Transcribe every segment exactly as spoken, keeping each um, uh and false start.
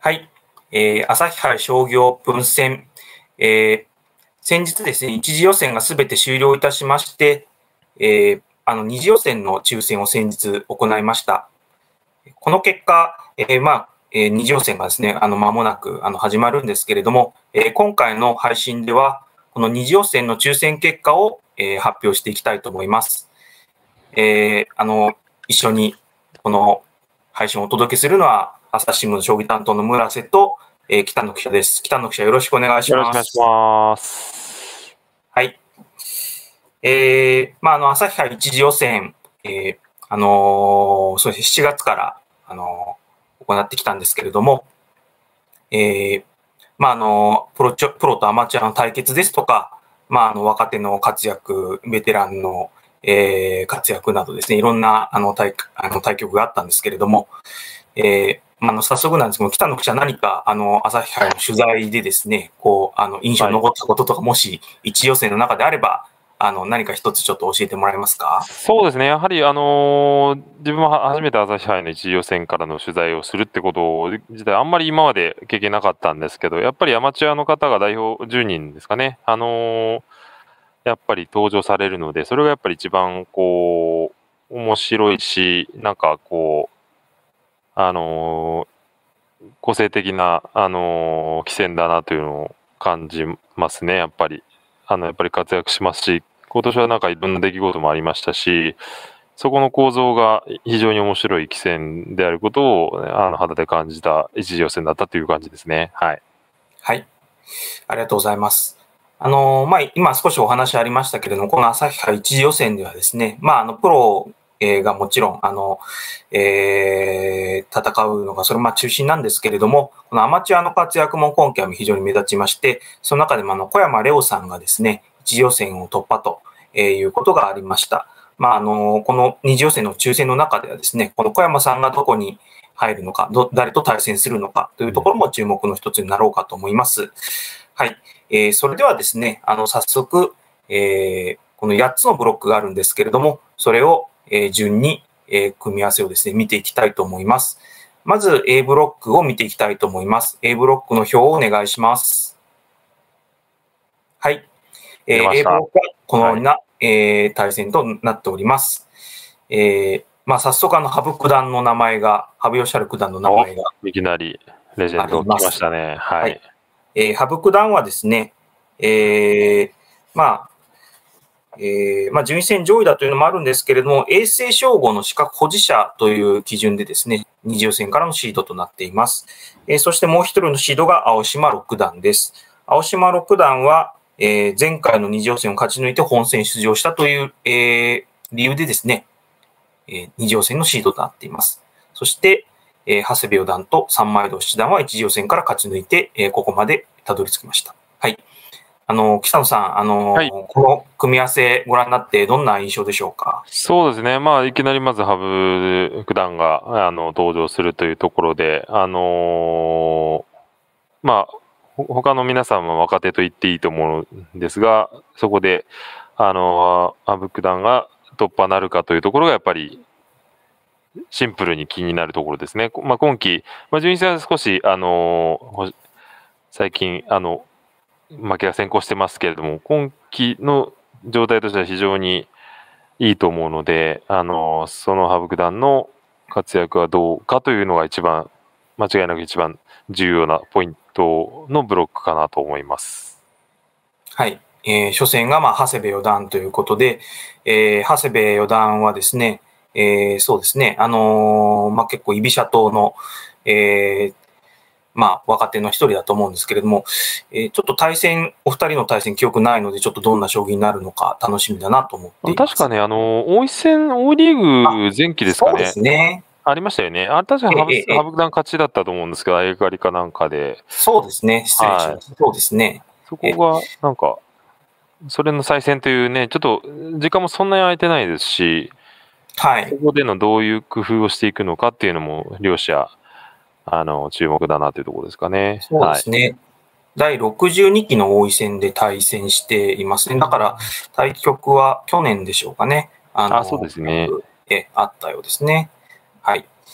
はい。えー、朝日杯将棋オープン戦、えー、先日ですね、一次予選がすべて終了いたしまして、えー、あの、二次予選の抽選を先日行いました。この結果、えー、まあ、えー、二次予選がですね、あの、間もなく、あの、始まるんですけれども、えー、今回の配信では、この二次予選の抽選結果を、えー、発表していきたいと思います。えー、あの、一緒に、この配信をお届けするのは、朝日新聞将棋担当の村瀬と、えー、北野記者です。北野記者、よろしくお願いします。 よろしくお願いします。 はい。えー、まあ、あの、朝日杯一次予選、えー、あのー、そうですね、しちがつから、あのー、行ってきたんですけれども、えー、まあ、あの、プロチョ、プロとアマチュアの対決ですとか、まあ、あの、若手の活躍、ベテランの、えー、活躍などですね、いろんな、あの、対、あの、対局があったんですけれども、えー、あの、早速なんですけど、北野記者何か、あの、朝日杯の取材でですね、こう、あの、印象に残ったこととか、はい、もし、一予選の中であれば、あの、何か一つちょっと教えてもらえますか？ そうですね。やはり、あのー、自分は初めて朝日杯の一次予選からの取材をするってこと自体、あんまり今まで経験なかったんですけど、やっぱりアマチュアの方が代表じゅうにんですかね。あのー、やっぱり登場されるので、それがやっぱり一番、こう、面白いし、なんかこう、あのー、個性的な、あのー、棋戦だなというのを感じますね、やっぱり。あの、やっぱり活躍しますし、今年はなんかいろんな出来事もありましたし、そこの構造が非常に面白い棋戦であることを、あの、肌で感じた一次予選だったという感じですね。はい。 はい。ありがとうございます。あの、まあ、今少しお話ありましたけれども、この朝日杯一次予選ではですね、まあ、あの、プロがもちろん、あの、えー、戦うのが、それまあ中心なんですけれども、このアマチュアの活躍も今回も非常に目立ちまして、その中でもあの、小山玲央さんがですね、一次予選を突破ということがありました。まあ、あの、この二次予選の抽選の中ではですね、この小山さんがどこに入るのか、ど誰と対戦するのかというところも注目の一つになろうかと思います。はい。えー、それではですね、あの、早速、えー、このやっつのブロックがあるんですけれども、それを、えー、順に、えー、組み合わせをですね、見ていきたいと思います。まず A ブロックを見ていきたいと思います。A ブロックの表をお願いします。はい。えー、A ブロックはこのような、はい、えー、対戦となっております。えー、まあ、早速あの、羽生九段の名前が、羽生善治九段の名前が。 いきなりレジェンド来ましたね。はい。はい、 えー、羽生九段はですね、えー、まあ、えー、まあ、順位戦上位だというのもあるんですけれども、永世称号の資格保持者という基準でですね、二次予選からのシードとなっています。えー、そしてもう一人のシードが青島六段です。青島六段は、えー、前回の二次予選を勝ち抜いて本戦出場したという、えー、理由でですね、えー、二次予選のシードとなっています。そして、えー、長谷部四段と三枚堂七段は一次予選から勝ち抜いて、えー、ここまでたどり着きました。はい。あの、北野さん、あの、はい、この組み合わせご覧になってどんな印象でしょうか？ そうですね。まあ、いきなりまず羽生九段が、あの、登場するというところで、あのー、まあ、他の皆さんは若手と言っていいと思うんですが、そこで、あの、羽生九段が突破なるかというところがやっぱり、シンプルに気になるところですね。まあ、今季、まあ、順位戦は少し、あの、最近、あの、負けが先行してますけれども、今季の状態としては非常にいいと思うので、あの、その羽生九段の活躍はどうかというのが一番、間違いなく一番重要なポイントのブロックかなと思います。 はい。えー、初戦が、まあ、長谷部四段ということで、えー、長谷部四段はですね、えー、そうですね、あのー、まあ、結構居飛車党の、えー、まあ、若手の一人だと思うんですけれども、えー、ちょっと対戦、お二人の対戦記憶ないので、ちょっとどんな将棋になるのか楽しみだなと思っています。 確かね、あの、王位戦、王位リーグ前期ですかね。 そうですね。 ありましたよね。あ、確かに羽生九段勝ちだったと思うんですけど、相掛かりかなんかで。 そうですね。失礼しました。はい、そうですね。 そこが、なんか、それの再戦というね、ちょっと時間もそんなに空いてないですし、 はい。 ここでのどういう工夫をしていくのかっていうのも、両者、あの、注目だなというところですかね。 そうですね。はい、だいろくじゅうにきの王位戦で対戦していますね。だから、対局は去年でしょうかね。 あの、あ、そうですね。 え、あったようですね。はい。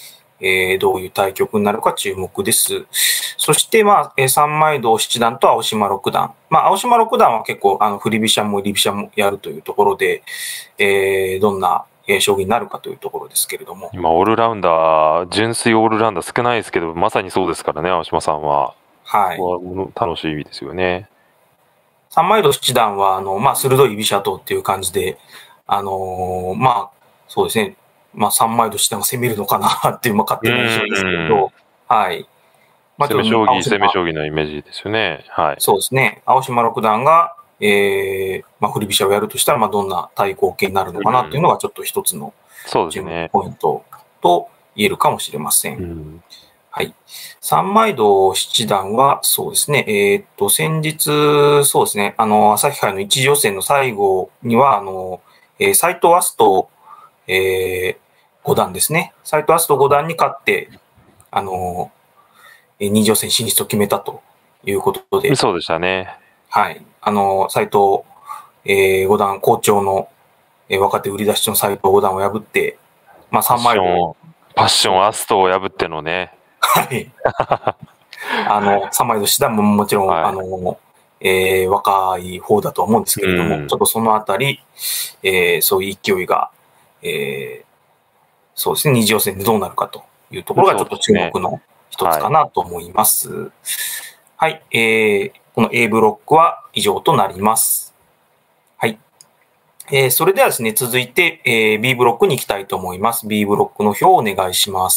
えー、どういう対局になるか注目です。そして、まあ、三枚堂七段と青島六段。まあ、青島六段は結構、あの、振り飛車も入り飛車もやるというところで、えー、どんな、えー、将棋になるかというところですけれども。 今、オールラウンダー、純粋オールラウンダー少ないですけど、まさにそうですからね、青島さんは。 はい。 楽しみですよね。 三枚堂七段は、あの、まあ、鋭い居飛車党っていう感じで、あのー、まあ、そうですね。まあ、三枚堂七段が攻めるのかなっていう、まあ、勝手な印象ですけれど、はい。 まあ、攻め将棋、攻め将棋のイメージですよね。はい。 そうですね。青島六段が、えー、まあ、振り飛車をやるとしたら、まあ、どんな対抗形になるのかなっていうのが、ちょっと一つの注目ポイントと言えるかもしれません。 うん、 はい。三枚堂七段は、そうですね。えー、っと、先日、そうですね。あの、朝日杯の一次予選の最後には、あの、えー、斎藤明日斗、えー、五段ですね。斎藤明日斗五段に勝って、あの、えー、二次予選進出を決めたということで。 そうでしたね。 はい。あの、斎藤、えー、五段、好調の、えー、若手売り出しの斎藤五段を破って、まあ、三枚堂。 パッション、アストを破ってのね。 はい。あの、三枚堂七段ももちろん、はい、あの、えー、若い方だと思うんですけれども、うん、ちょっとそのあたり、えー、そういう勢いが、えー、そうですね、二次予選でどうなるかというところがちょっと注目の一つかなと思います。はい、はい、えー、この A ブロックは以上となります。はい。えー、それではですね、続いて、えー、B ブロックに行きたいと思います。B ブロックの表をお願いします。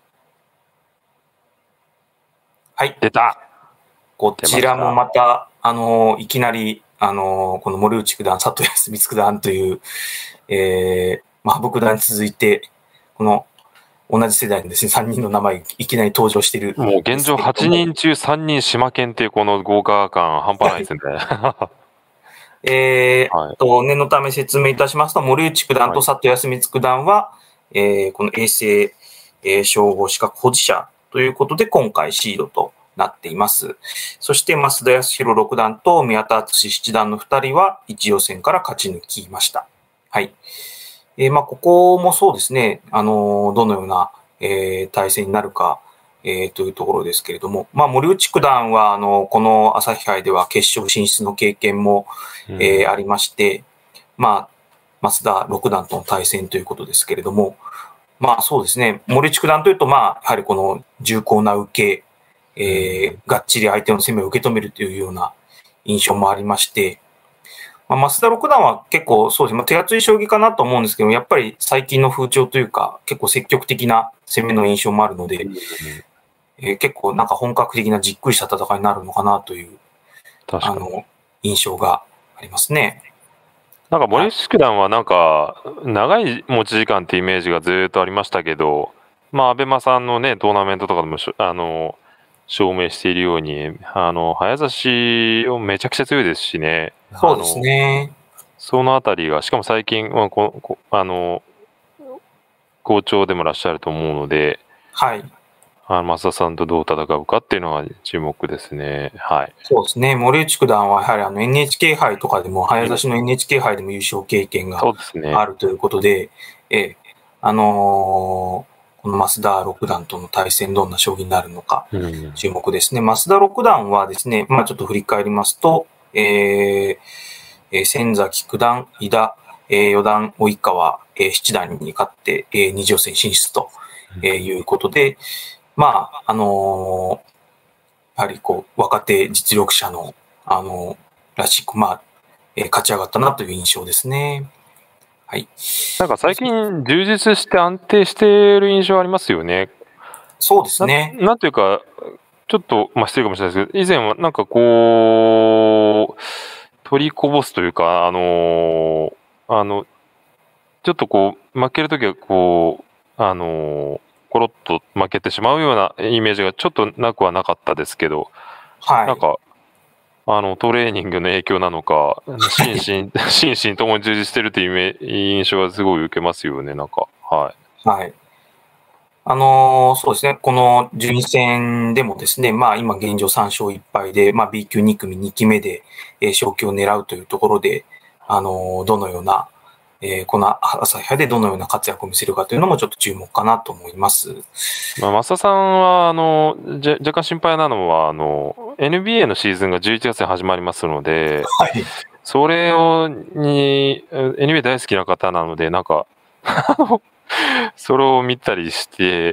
はい。 出た。 こちらもまた、あの、いきなり、あの、この森内九段、佐藤康光九段という、えー、まあ、羽生九段に続いて、この、同じ世代のですね、さんにんの名前、いきなり登場している。 もう現状はちにん中さんにん島県っていうこの豪華感半端ないですね。 えー、と、念のため説明いたしますと、森内九段と佐藤康光九段は、はい、えー、この永世、えー、称号資格保持者ということで、今回シードとなっています。そして、増田康弘六段と宮田敦七段の二人は、一予選から勝ち抜きました。はい。えー、まあ、ここもそうですね、あのー、どのような、えー、対戦になるか、えー、というところですけれども、まあ、森内九段は、あの、この朝日杯では決勝進出の経験も、えーうん、ありまして、まあ、増田六段との対戦ということですけれども、まあそうですね、森内九段というと、まあ、やはりこの重厚な受け、えー、がっちり相手の攻めを受け止めるというような印象もありまして、まあ、増田六段は結構そうですね、まあ、手厚い将棋かなと思うんですけど、やっぱり最近の風潮というか、結構積極的な攻めの印象もあるので、えー、結構なんか本格的なじっくりした戦いになるのかなという、あの、印象がありますね。 なんか森内九段はなんか長い持ち時間ってイメージがずっとありましたけど、まあ、アベマさんのね、トーナメントとかでもあの証明しているように、あの早指しをめちゃくちゃ強いですしね。 そうですね。 そのあたりが、しかも最近、まあ、ここあの好調でもらっしゃると思うので、 はい。 あの増田さんとどう戦うかっていうのが注目ですね。はい。 そうですね。森内九段はやはりあの エヌエイチケー 杯とかでも、早指しの エヌエイチケー 杯でも優勝経験があるということで、でね、えあのー、この増田六段との対戦どんな将棋になるのか注目ですね。うん、増田六段はですね、まあちょっと振り返りますと、えー、仙崎九段、井田、えー、四段、及川、えー、七段に勝って、えー、二次予選進出ということで、まあ、あのー、やはりこう、若手実力者の、あの、らしく、まあ、えー、勝ち上がったなという印象ですね。はい。 なんか最近、充実して安定している印象ありますよね。 そうですね。 な、なんていうか、ちょっと、まあ、失礼かもしれないですけど、以前はなんかこう、取りこぼすというか、あのー、あの、ちょっとこう、負けるときはこう、あのー、コロッと負けてしまうようなイメージがちょっとなくはなかったですけど、 はい、 なんか、あの、トレーニングの影響なのか、心身、心身ともに充実してるという印象がすごい受けますよね、なんか。はい。 はい。あのー、そうですね、この順位戦でもですね、まあ今現状さん勝いっ敗で、まあ B 級に組にきめで、えー、昇級を狙うというところで、あのー、どのような、 えー、この朝日杯でどのような活躍を見せるかというのもちょっと注目かなと思います。 まあ、増田さんは、あの、じゃ若干心配なのは、あの、エヌビーエー のシーズンがじゅういちがつに始まりますので、 はい。 それを、に、エヌビーエー 大好きな方なので、なんか、それを見たりして、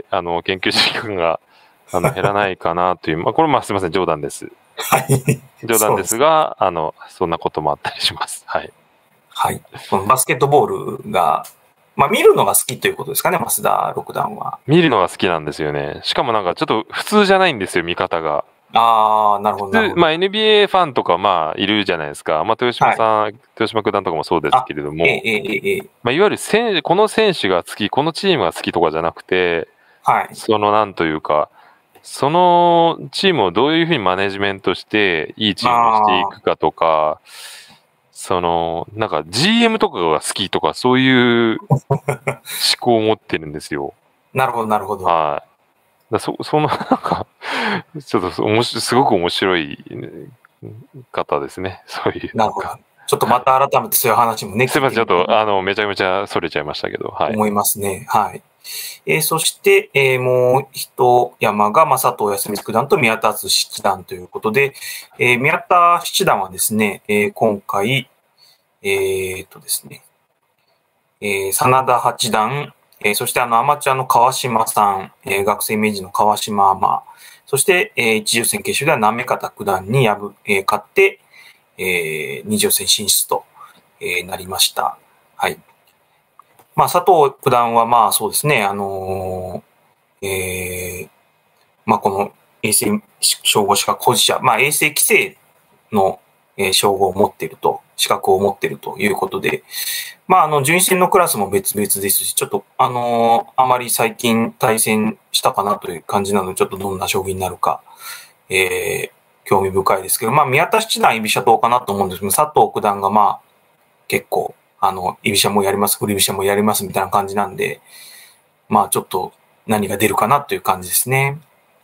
あの、研究時間が、あの、減らないかなという、まあ、これもすみません、冗談です。 はい。 冗談ですが、あの、そんなこともあったりします。はい。 はい。このバスケットボールが、まあ見るのが好きということですかね、増田六段は。 見るのが好きなんですよね。しかもなんかちょっと普通じゃないんですよ、見方が。 ああ、なるほど、なるほど。 まあ エヌビーエー ファンとかまあいるじゃないですか。まあ豊島さん、はい、豊島九段とかもそうですけれども、 ええええ、 まあいわゆる選この選手が好き、このチームが好きとかじゃなくて、 はい、 そのなんというか、そのチームをどういうふうにマネジメントしていいチームにしていくかとか、そのなんか ジーエム とかが好きとかそういう思考を持ってるんですよ。 なるほど、なるほど。 はい。だそそのなんかちょっとおもしすごく面白い方ですね。そういう。 なるほど。ちょっとまた改めてそういう話もね。 すみません、ちょっとあのめちゃめちゃそれちゃいましたけど、はい。 思いますね。はい。えー、そして、えー、もう一山が、まあ、佐藤康光九段と宮田敦七段ということで、えー、宮田七段はですね、えー、今回、えー、っとですね、えー、真田八段、えー、そしてあのアマチュアの川島さん、えー、学生名人の川島アそして、えー、一次予選決勝では行方九段に破、えー、勝って、えー、二次予選進出と、えー、なりました。はい。まあ、佐藤九段はまあそうですね、あのー、えー、まあこの衛生称号資格保持者、まあ衛生規制の、えー、称号を持っていると、資格を持っているということで、まああの順位戦のクラスも別々ですし、ちょっとあのー、あまり最近対戦したかなという感じなので、ちょっとどんな将棋になるか、えー、興味深いですけど、まあ宮田七段居飛車党かなと思うんですけど、佐藤九段がまあ結構、あの、居飛車もやります、振り飛車もやりますみたいな感じなんで、まあちょっと何が出るかなという感じですね。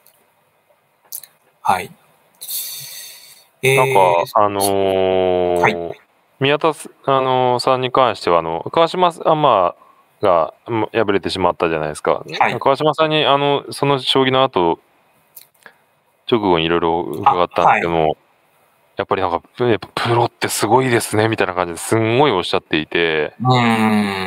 はい。 えー、なんか、あのーはい、宮田、あのー、さんに関しては、あの、川島さん、まあ、が敗れてしまったじゃないですか。はい、川島さんに、あの、その将棋の後、直後にいろいろ伺ったんですけども、はい、やっぱりなんか、やっぱプロってすごいですね、みたいな感じですんごいおっしゃっていて、 うん。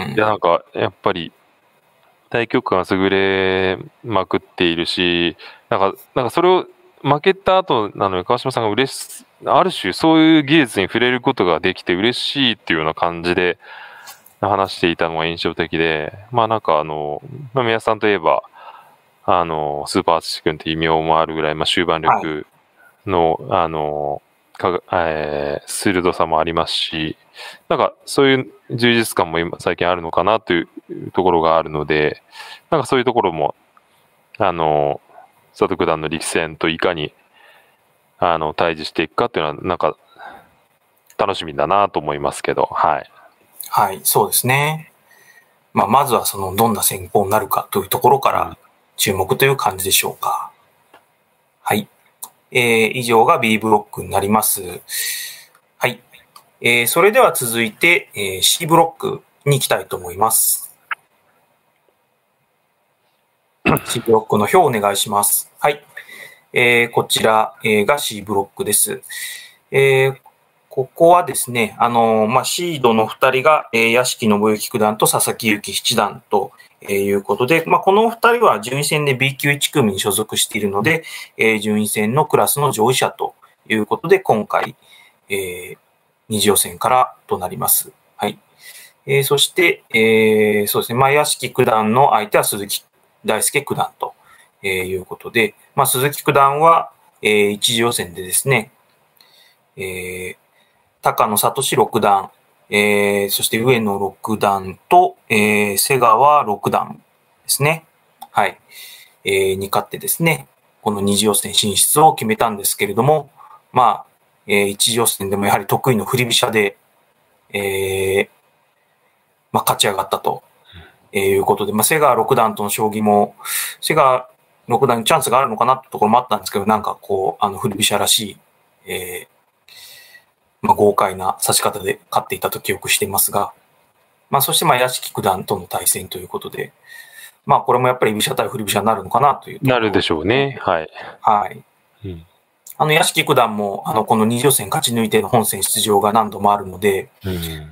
いや、なんか、やっぱり、対局感が優れまくっているし、なんか、なんかそれを負けた後なのに川島さんが嬉し、ある種そういう技術に触れることができて嬉しいっていうような感じで話していたのが印象的で、まあなんかあの、まあ、宮さんといえば、あの、スーパー淳君って異名もあるぐらい、まあ終盤力の、はい、あの、かえー、鋭さもありますし、なんかそういう充実感も今最近あるのかなというところがあるので、なんかそういうところも、あの、佐藤九段の力戦といかに、あの、対峙していくかっていうのは、なんか、楽しみだなと思いますけど、はい。 はい、そうですね。まあ、まずはその、どんな戦法になるかというところから注目という感じでしょうか。はい。えー、以上が B ブロックになります。はい。えー、それでは続いて、えー、C ブロックに行きたいと思います。C ブロックの表をお願いします。はい。えー、こちら、えー、が C ブロックです。えー、ここはですね、あのー、まあ、シードのふたりが、えー、屋敷信之九段と佐々木幸七段と、えー、いうことで、まあ、このふたりは順位戦で B 級いち組に所属しているので、えー、順位戦のクラスの上位者ということで、今回、えー、二次予選からとなります。はい。えー、そして、えー、そうですね、まあ、屋敷九段の相手は鈴木大輔九段と、えー、いうことで、まあ、鈴木九段は、えー、一次予選でですね、えー、高野聡六段、えー、そして上野六段と、えー、瀬川六段ですね。はい。えー、に勝ってですね、この二次予選進出を決めたんですけれども、まあ、えー、一次予選でもやはり得意の振り飛車で、えー、まあ、勝ち上がったと、えー、いうことで、まあ、瀬川六段との将棋も、瀬川六段にチャンスがあるのかなってところもあったんですけど、なんかこう、あの、振り飛車らしい、えー、まあ、豪快な指し方で勝っていたと記憶していますが、 まあ、そしてまあ屋敷九段との対戦ということで、まあ、これもやっぱり居飛車対振り飛車になるのかなというところ、 なるでしょうね。はい。 はい。うん、あの屋敷九段もあのこの二次予選勝ち抜いての本戦出場が何度もあるので、うん、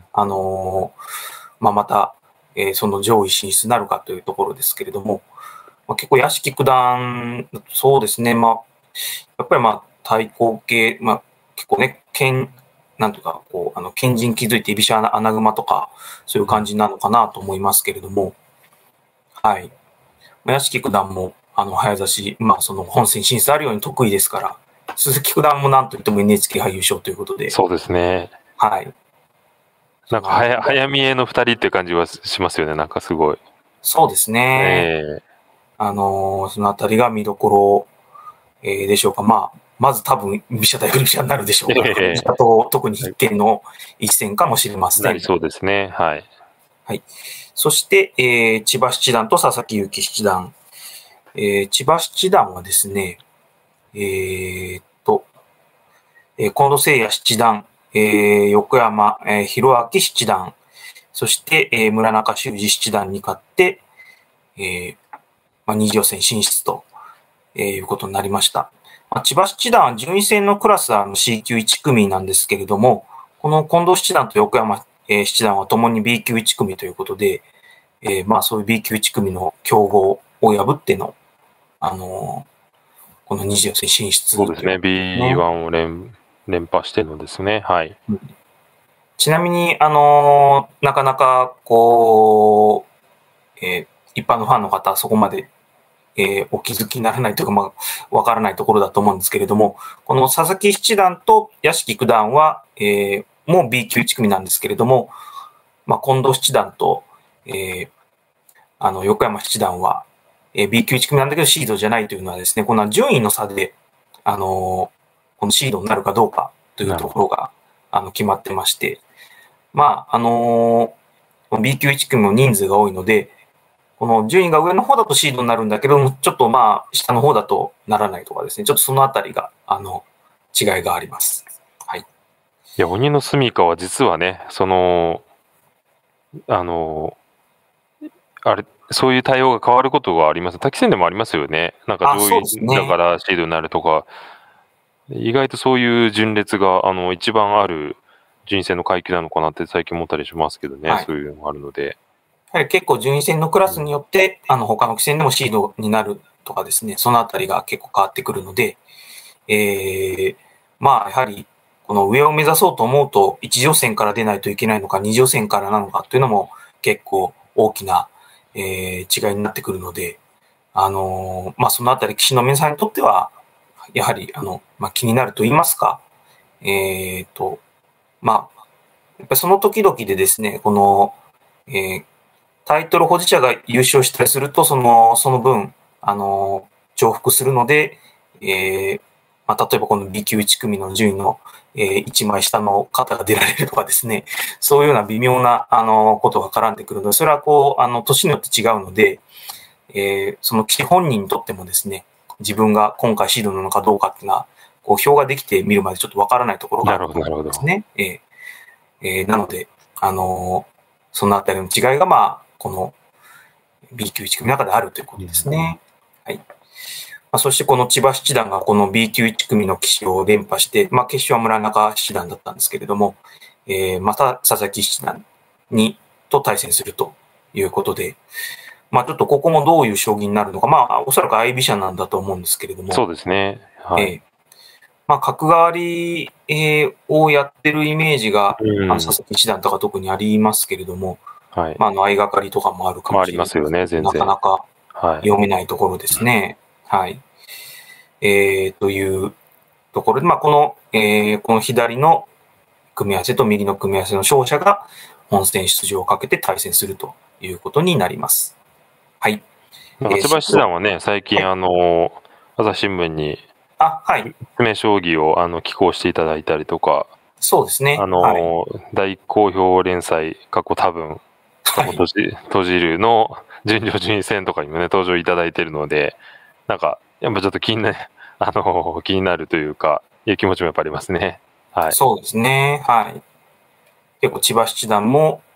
あのー、まあ、また、えー、その上位進出なるかというところですけれども、まあ、結構屋敷九段、そうですね、まあ、やっぱりまあ対抗系、まあ、結構ね、剣、なんとか、こう、あの、賢人気づいて居飛車穴熊とか、そういう感じなのかなと思いますけれども、はい。屋敷九段も、あの、早指し、まあ、その本戦進出あるように得意ですから、鈴木九段もなんといっても エヌエイチケー 杯優勝ということで。 そうですね。 はい。 なんか早、早見えの二人って感じはしますよね、なんかすごい。 そうですね。えー、あのー、そのあたりが見どころ、えー、でしょうか。まあ、まず多分、居飛車対振り飛車になるでしょうから、居飛車と特に必見の一戦かもしれません。 なりそうですね。はい。 はい。そして、えー、千葉七段と佐々木勇気七段。えー、千葉七段はですね、えー、っと、えー、近藤誠也七段、えー、横山、えー、弘明七段、そして、えー、村中修二七段に勝って、えーまあ、二次予選進出と、えー、いうことになりました。まあ、千葉七段は順位戦のクラスは シー 級いち組なんですけれども、この近藤七段と横山、えー、七段はともに ビー 級いち組ということで、えー、まあそういう ビー 級いち組の強豪を破っての、あのー、この二次予選進出、 ね。そうですね。ビーワン を連連覇してるのですね。はい。 うん、ちなみに、あのー、なかなか、こう、えー、一般のファンの方はそこまで、えー、お気づきにならないというか、まあ、わからないところだと思うんですけれども、この佐々木七段と屋敷九段は、えー、もう ビー 級いち組なんですけれども、まあ、近藤七段と、えー、あの、横山七段は、えー、ビー 級いち組なんだけどシードじゃないというのはですね、この順位の差で、あのー、このシードになるかどうかというところが、あの、決まってまして、まあ、あのー、ビー 級いち組も人数が多いので、この順位が上の方だとシードになるんだけども、ちょっとまあ、下の方だとならないとかですね、ちょっとそのあたりが、あの、違いがあります。はい。いや、鬼の住処は実はね、その、あの、あれ、そういう対応が変わることがあります。滝戦でもありますよね。なんか上位だからシードになるとか、ね、意外とそういう順列が、あの、一番ある順位戦の階級なのかなって最近思ったりしますけどね、はい、そういうのがあるので。 やはり結構順位戦のクラスによって、うん、あの、他の棋戦でもシードになるとかですね、そのあたりが結構変わってくるので、えー、まあ、やはり、この上を目指そうと思うと、一次予選から出ないといけないのか、二次予選からなのかというのも結構大きな、えー、違いになってくるので、あのー、まあ、そのあたり、棋士の皆さんにとっては、やはり、あの、まあ、気になると言いますか、えっと、まあ、やっぱりその時々でですね、この、えー、タイトル保持者が優勝したりすると、その、その分、あの、重複するので、えー、まあ、例えばこの ビー 級いち組の順位の、えー、いちまい下の方が出られるとかですね、そういうような微妙な、あの、ことが絡んでくるので、それはこう、あの、年によって違うので、えー、その基本人にとってもですね、自分が今回シードなのかどうかっていうのは、こう、表ができてみるまでちょっとわからないところがあるんですね。えーえー、なので、あのー、そのあたりの違いが、まあ、この ビー 級いち組の中であるということですね。はい。まあ、そしてこの千葉七段がこの ビー 級いち組の棋士を連覇して、まあ、決勝は村中七段だったんですけれども、えー、また佐々木七段に、と対戦するということで、まあ、ちょっとここもどういう将棋になるのか、まあ、おそらく相居飛車なんだと思うんですけれども。 そうですね。はい。 えーまあ、角換わり、えー、をやってるイメージが、うん、佐々木七段とか特にありますけれども、 はい。 まあ、あの、相掛かりとかもあるかもしれない。 まあ、ありますよね、全然。 なかなか読めないところですね。はい。はい、えー、というところで、まあ、この、えー、この左の組み合わせと右の組み合わせの勝者が本戦出場をかけて対戦するということになります。はい。 千葉七段はね、最近、はい、あの、朝日新聞に、 あ、はい。 詰将棋をあの寄稿していただいたりとか、 そうですね。 あの、はい、大好評連載、過去多分、過去閉じ、はい、閉じるの順序順位戦とかにもね、登場いただいているので、なんか、やっぱちょっと気にな、あの、気になるというか、いう気持ちもやっぱありますね。はい。 そうですね。はい。結構千葉七段も、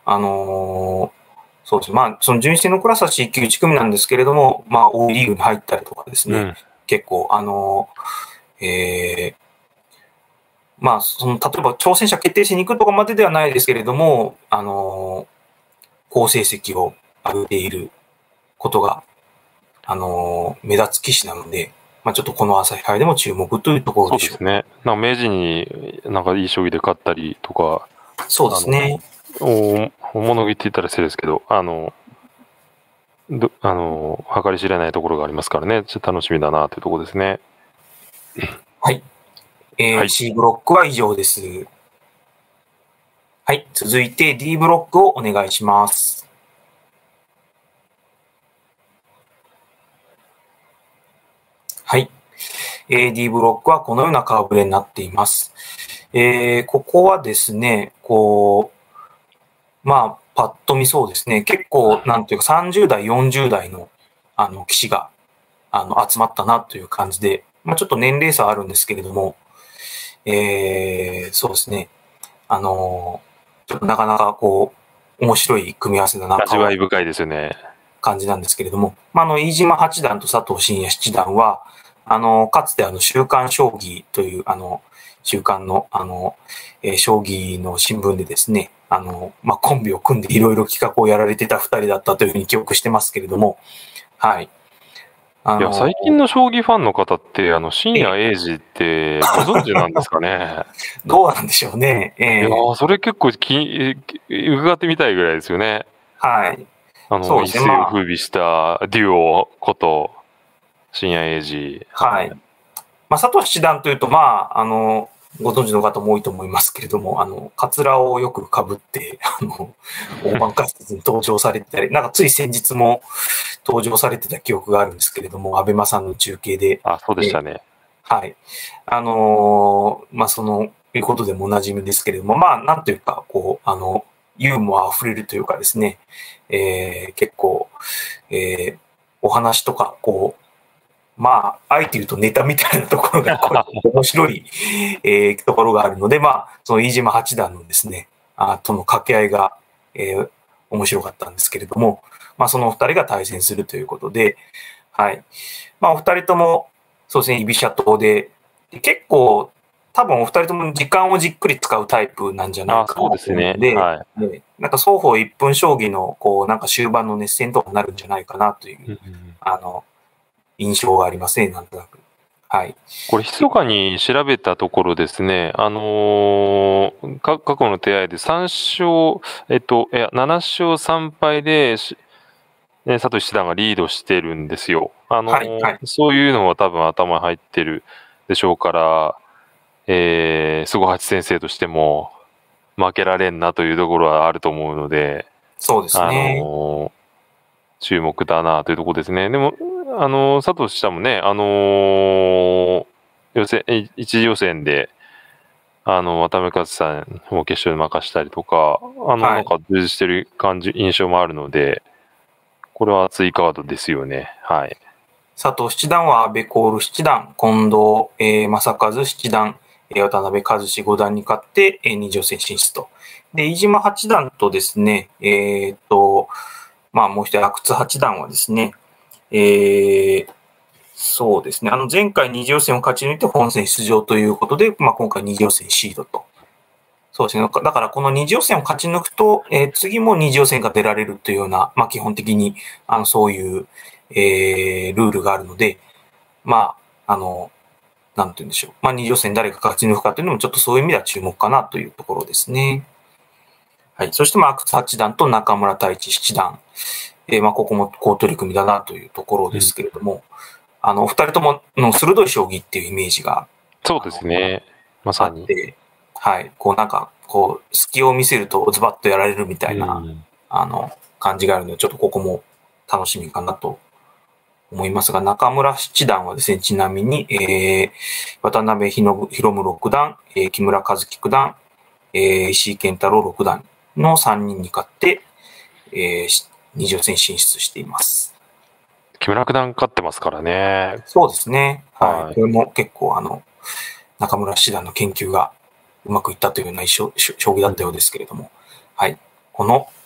あのーそうですね。まあ、その純正のクラスは C 級いち組なんですけれども、まあ、オーリーグに入ったりとかですね、 うん。 結構、あのーえーまあ、その、例えば挑戦者決定戦に行くとかまでではないですけれども、あのー好成績を上げていることが、あのー目立つ棋士なので、まあ、ちょっとこの朝日杯でも注目というところでしょう。 そうですね。なんか名人になんかいい将棋で勝ったりとか、 そうですね。 お大物言って言ったら失礼ですけど、あの、どあの、計り知れないところがありますからね、ちょっと楽しみだなというところですね。 はい。えーはい C ブロックは以上です。はい。続いて D ブロックをお願いします。はい。えー D ブロックはこのような顔ぶれになっています。えーここはですね、こう、まあ、パッと見そうですね。結構、なんていうかさんじゅう代、よんじゅう代の、あの、棋士が、あの、集まったなという感じで、まあ、ちょっと年齢差はあるんですけれども、えーそうですね。あのーちょっとなかなかこう、面白い組み合わせだな味わい深いですよね。 感じなんですけれども、まあ、あの、飯島八段と佐藤真也七段は、あの、かつてあの、週刊将棋という、あの、週刊の、あの、えー将棋の新聞でですね、あの、まあ、コンビを組んでいろいろ企画をやられてた二人だったというふうに記憶してますけれども、はい。あいや、 の、 最近の将棋ファンの方って、あの、深え夜英治ってご存知なんですかね。 どうなんでしょうね。えいやーー、それ結構き、伺ってみたいぐらいですよね。 はい。 あの、 そうですね。 一世をまあ、 風靡したデュオこと、深夜英治。 はい。まあ、佐藤七段というと、まあ、あの、ご存知の方も多いと思いますけれども、あの、カツラをよく被って、あの、大盤解説に登場されてたり、なんかつい先日も登場されてた記憶があるんですけれども、アベマさんの中継で、 あ、そうでしたね。 はい。あのーまあ、その、いうことでもおなじみですけれども、まあ、なんというか、こう、あの、ユーモア溢れるというかですね、えー、結構、えー、お話とか、こう、まあ、あえて言うとネタみたいなところが、こう面白い、えーところがあるので、まあ、その飯島八段のですね、あとの掛け合いが、えー面白かったんですけれども、まあ、そのお二人が対戦するということで、はい。まあ、お二人とも、そうですね、居飛車党で、結構、多分お二人とも時間をじっくり使うタイプなんじゃないあ、そうかなとですね。 思うので、 はでなんか双方いっぷん将棋の、こう、なんか終盤の熱戦とかになるんじゃないかなという、 い。うんうんあの、印象がありますね、なんとなく。はい。 これ、密かに調べたところですね、あのーか過去の手合いでさん勝、えっと、いや、なな勝さん敗で、しね佐藤七段がリードしてるんですよ。あのはい、はい。 ーそういうのは多分頭に入ってるでしょうから、えー、菅八先生としても負けられんなというところはあると思うので、 そうですあね。 のー注目だなというところですね。でも、あのー佐藤七段もね、あのー予選、い一次予選で、あの、渡辺和さんを決勝で任したりとか、あの、 はい。 なんか充実してる感じ、印象もあるので、これは熱いカードですよね。はい。 佐藤七段は安倍コール七段、近藤、えー、正和七段、えー渡辺和志五段に勝って、えー、二次予選進出と。で、飯島八段とですね、えーっと、まあもう一人、阿久津八段はですね、えー、そうですね、あの前回二次予選を勝ち抜いて本戦出場ということで、まあ今回二次予選シードと。そうですね。だからこの二次予選を勝ち抜くと、えー次も二次予選が出られるというような、まあ基本的に、あの、そういう、えールールがあるので、まあ、あの、なんて言うんでしょう。まあ二次予選誰が勝ち抜くかというのもちょっとそういう意味では注目かなというところですね。はい。そしてまあ、阿久津八段と中村太一七段。えーまあここも好取り組みだなというところですけれども、あの、お二人ともの鋭い将棋っていうイメージが、 そうですね。まさに。 あって、はい。こうなんか、こう、隙を見せるとズバッとやられるみたういな、 ん。 あの、感じがあるので、ちょっとここも楽しみかなと思いますが、中村七段はですね、ちなみに、えー、渡辺博夢六段、えー、木村和樹九段、えー、石井健太郎六段のさんにんに勝って、えー、二次予選進出しています。 木村九段勝ってますからね。 そうですね。はい。 はいこれも結構、あの、中村七段の研究がうまくいったというような将棋だったようですけれども、はい。この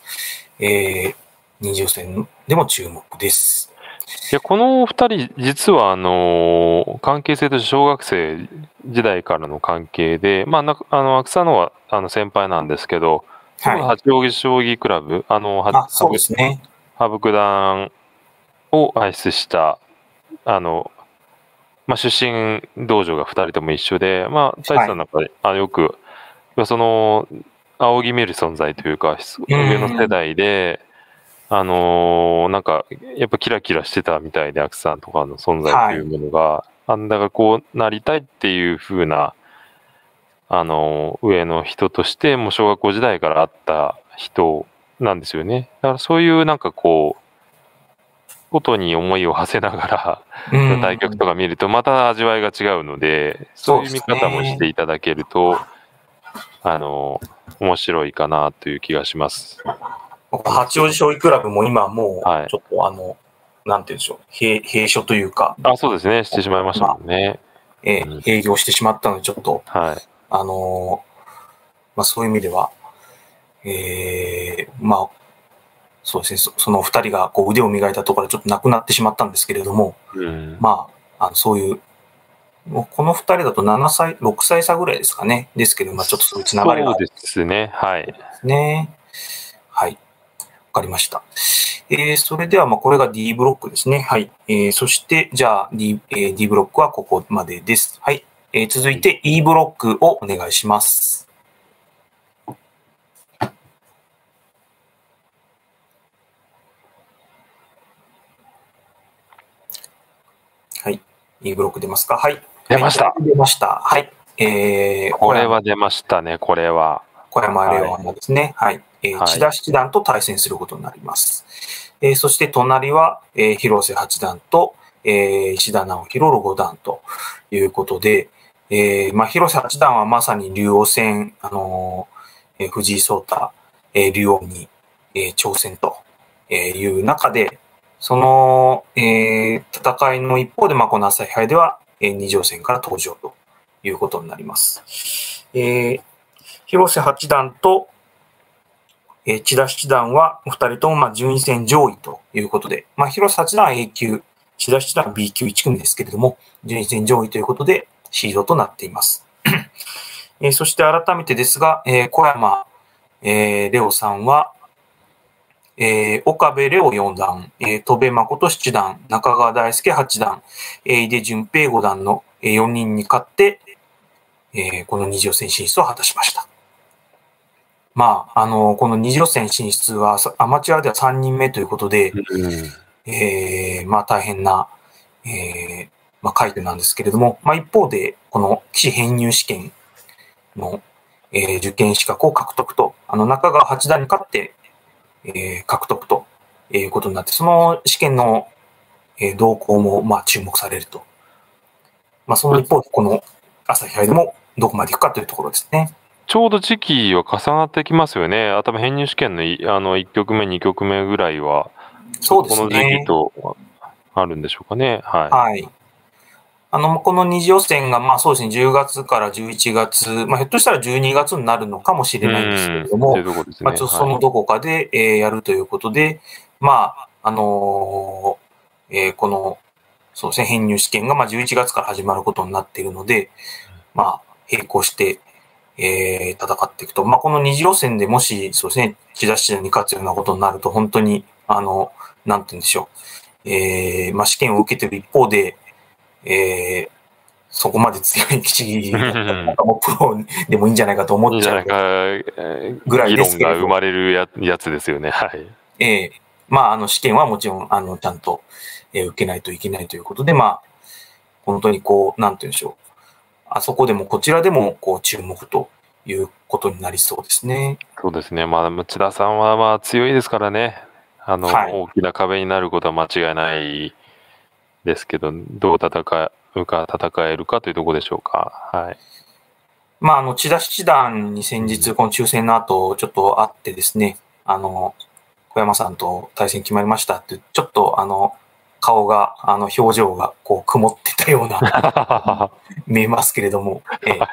えー、二次予選でも注目です。 いや、この二人、実は、あの、関係性として小学生時代からの関係で、まあ、なあの、阿久さんのは、あの、先輩なんですけど、 はい。 八王子将棋クラブ、あの、 あ、そうですね。 羽生九段を輩出した、あの、まあ、出身道場が二人とも一緒で、まあ、太一さんの中で、あのよく、その、仰ぎ見る存在というか、上の世代で、あのー、なんか、やっぱキラキラしてたみたいで、アクさんとかの存在というものが、はい、あんだがこうなりたいっていう風な、あのー、上の人として、もう小学校時代からあった人なんですよね。だからそういうなんかこう、ことに思いを馳せながら、対局とか見るとまた味わいが違うので、そういう見方もしていただけると、あのー、面白いかなという気がします。 八王子将棋クラブも今もう、ちょっとあの、はい、なんていうんでしょう、閉閉所というか。 あ、そうですね、してしまいましたもんね。 まあ、えー、うん、閉業してしまったので、ちょっと、 はい、 あのー、まあそういう意味では、えー、まあ、そうですね、そ, その二人がこう腕を磨いたところでちょっとなくなってしまったんですけれども、 うん、 まあ、あのそういう、この二人だとななさい、ろくさい差ぐらいですかね。ですけど、まあちょっとそういうつながりがある。 そうですね、はい。 ね。はい。わかりました。えー、それでは、まあ、これが D ブロックですね。はい。えー、そして、じゃあ D、えー、D ブロックはここまでです。はい。えー、続いて E ブロックをお願いします。はい。E ブロック出ますか？はい。 出ました。 はい、出ました。はい。えー、 これは出ましたね、これは。 小山レオアナですね。はい。えー、千田七段と対戦することになります。えー、そして隣は、えー、広瀬八段と、えー、石田直弘五段ということで、えー、まあ、広瀬八段はまさに竜王戦、あのー、えー、藤井聡太、えー、竜王に、えー、挑戦という中で、その、えー、戦いの一方で、まあ、この朝日杯では、えー、二条戦から登場ということになります。えー、広瀬八段と、えー、千田七段は、お二人とも、まあ、順位戦上位ということで、まあ、広瀬八段は A 級、千田七段は B 級いち組ですけれども、順位戦上位ということで、シードとなっています。えー、そして改めてですが、えー、小山、えー、レオさんは、えー、岡部レオ四段、えー、戸辺誠七段、中川大輔八段、えー、井出順平五段のよにんに勝って、えー、この二次予選進出を果たしました。まあ、あの、この二次予選進出はアマチュアではさんにんめということで、うん、えー、まあ大変な、えー、まあ快挙なんですけれども、まあ一方で、この棋士編入試験の、えー、受験資格を獲得と、あの中川八段に勝って、えー、獲得ということになって、その試験の、えー、動向もまあ注目されると。まあその一方で、この朝日杯でもどこまでいくかというところですね。 ちょうど時期は重なってきますよね。あ、多分編入試験のあのいっ局目、に局目ぐらいは、 そうですね。 この時期とあるんでしょうかね。はい。 はい。あの、この二次予選が、まあそうですね、じゅうがつからじゅういちがつ、まあひょっとしたらじゅうにがつになるのかもしれないんですけれども、ね、まあちょっとそのどこかで、えー、やるということで、まあ、あのー、えー、この、そうですね、編入試験がまあじゅういちがつから始まることになっているので、まあ、並行して、えー、戦っていくと。まあこの二次予選でもし、そうですね、千田七段に勝つようなことになると、本当に、あの、なんて言うんでしょう、えー、まあ試験を受けている一方で、えー、そこまで強い棋士だったら、もうプロでもいいんじゃないかと思っちゃうぐらいですけど。 議論が生まれる や, やつですよね。はい。 ええー、まあ、あの、試験はもちろん、あの、ちゃんと、えー、受けないといけないということで、まあ、本当にこう、なんて言うんでしょう。あそこでも、こちらでも、こう、注目ということになりそうですね。 そうですね。まあ、千田さんは、まあ、強いですからね。あの、はい、大きな壁になることは間違いないですけど、どう戦うか、戦えるかというところでしょうか。はい。 まあ、あの、千田七段に先日、この抽選の後、ちょっと会ってですね、あの、小山さんと対戦決まりましたって、ちょっと、あの、顔が、あの、表情が、こう、曇ってたような、見えますけれども、えー、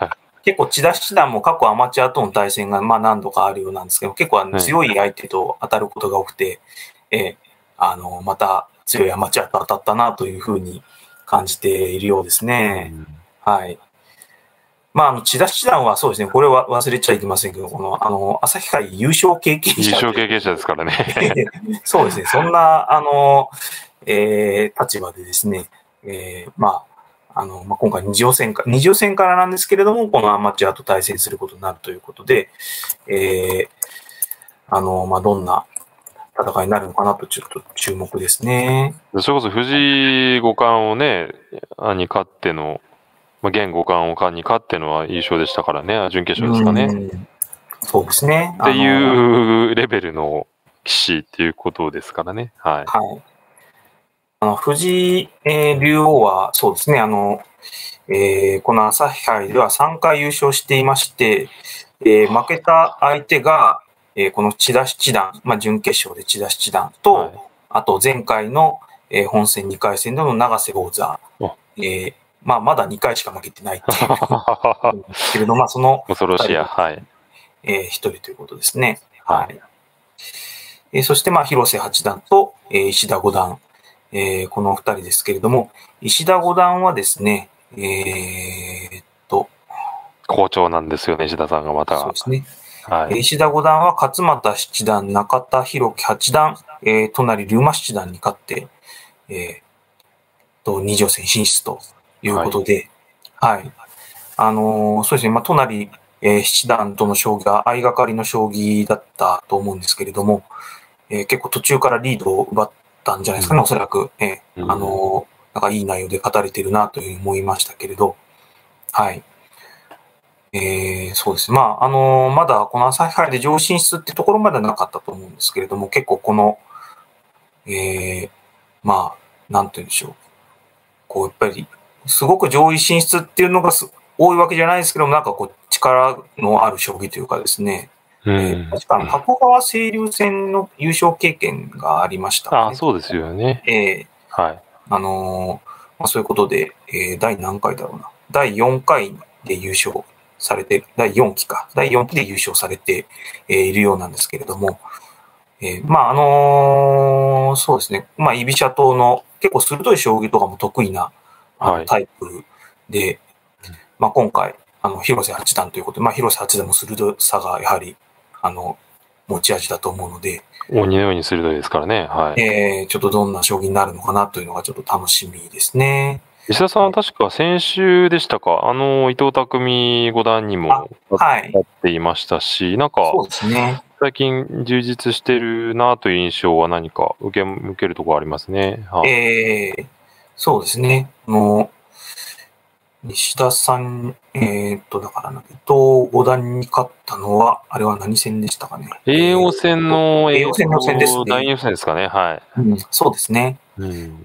結構千田七段も過去アマチュアとの対戦がまあ何度かあるようなんですけど、結構あの強い相手と当たることが多くて、ええ、あの、また強いアマチュアと当たったなというふうに感じているようですね。 うん、 はい。まあ、あの、千田七段はそうですね、これは忘れちゃいけませんけど、この、あの、朝日杯優勝経験者。 優勝経験者ですからね。 そうですね、そんな、あの、えー、立場でですね、えー、まあ、あの、まあ、今回二次予選か、二次予選からなんですけれども、このアマチュアと対戦することになるということで、えー、あの、まあ、どんな戦いになるのかなとちょっと注目ですね。 それこそ藤井五冠をね、に勝っての、まあ、現五冠をに勝ってのは優勝でしたからね、準決勝ですかね。 うんそうですね。 っていうレベルの棋士っていうことですからね。はい。 はい。あの、藤井、えー、竜王は、そうですね、あの、えー、この朝日杯ではさんかい優勝していまして、えー、負けた相手が、えー、この千田七段、まあ、準決勝で千田七段と、はい、あと前回の、えー、本戦にかい戦での永瀬王座、えー、まあ、まだにかいしか負けてないっていうですけれど、まあ、その、 恐ろしいや、はい。 えー、ひとりということですね。はい。えー、そして、まあ、広瀬八段と、えー、石田五段、えー、この二人ですけれども、石田五段はですね、えー、っと、 好調なんですよね、石田さんがまた。 そうですね。 はい、 石田五段は勝又七段、中田弘樹八段、えー、隣龍馬七段に勝って、えー、と、二次予選進出ということで、はい。はい、あのー、そうですね、まあ、隣、えー、七段との将棋が相掛かりの将棋だったと思うんですけれども、えー、結構途中からリードを奪ったんじゃないですかね、うん、おそらく。えー、あのー、なんかいい内容で語れてるなというふうに思いましたけれど、はい。えー、そうです。まあ、あのー、まだこの朝日杯で上進出ってところまではなかったと思うんですけれども、結構この、えー、まあ、なんて言うんでしょう。こう、やっぱり、すごく上位進出っていうのが多いわけじゃないですけども、なんかこう、力のある将棋というかですね、うん、えー、確か加古川清流戦の優勝経験がありましたね。 ああ、そうですよね。 えー、はい。あのー、まあ、そういうことで、えー、第何回だろうな。だいよんかいで優勝されて、だいよんきか。だいよんきで優勝されて、えー、いるようなんですけれども、えー、まあ、あのー、そうですね。まあ、居飛車党の結構鋭い将棋とかも得意なあのタイプで、はい、まあ、今回、あの、広瀬八段ということで、まあ、広瀬八段も鋭さがやはり、あの、持ち味だと思うので、 鬼のように鋭いですからね。はい。 えー、ちょっとどんな将棋になるのかなというのがちょっと楽しみですね。 石田さんは確か先週でしたか、あの、伊藤匠五段にもはいっていましたし、なんか、 そうですね。 最近充実してるなという印象は何か受け向けるところありますね。 はい、えー、そうですね。あの、西田さん、えー、っと、だからな、伊藤五段に勝ったのは、あれは何戦でしたかね。 栄養戦の、 栄養戦の戦ですね。 第二予選ですかね。はい。 うん、そうですね。 うん、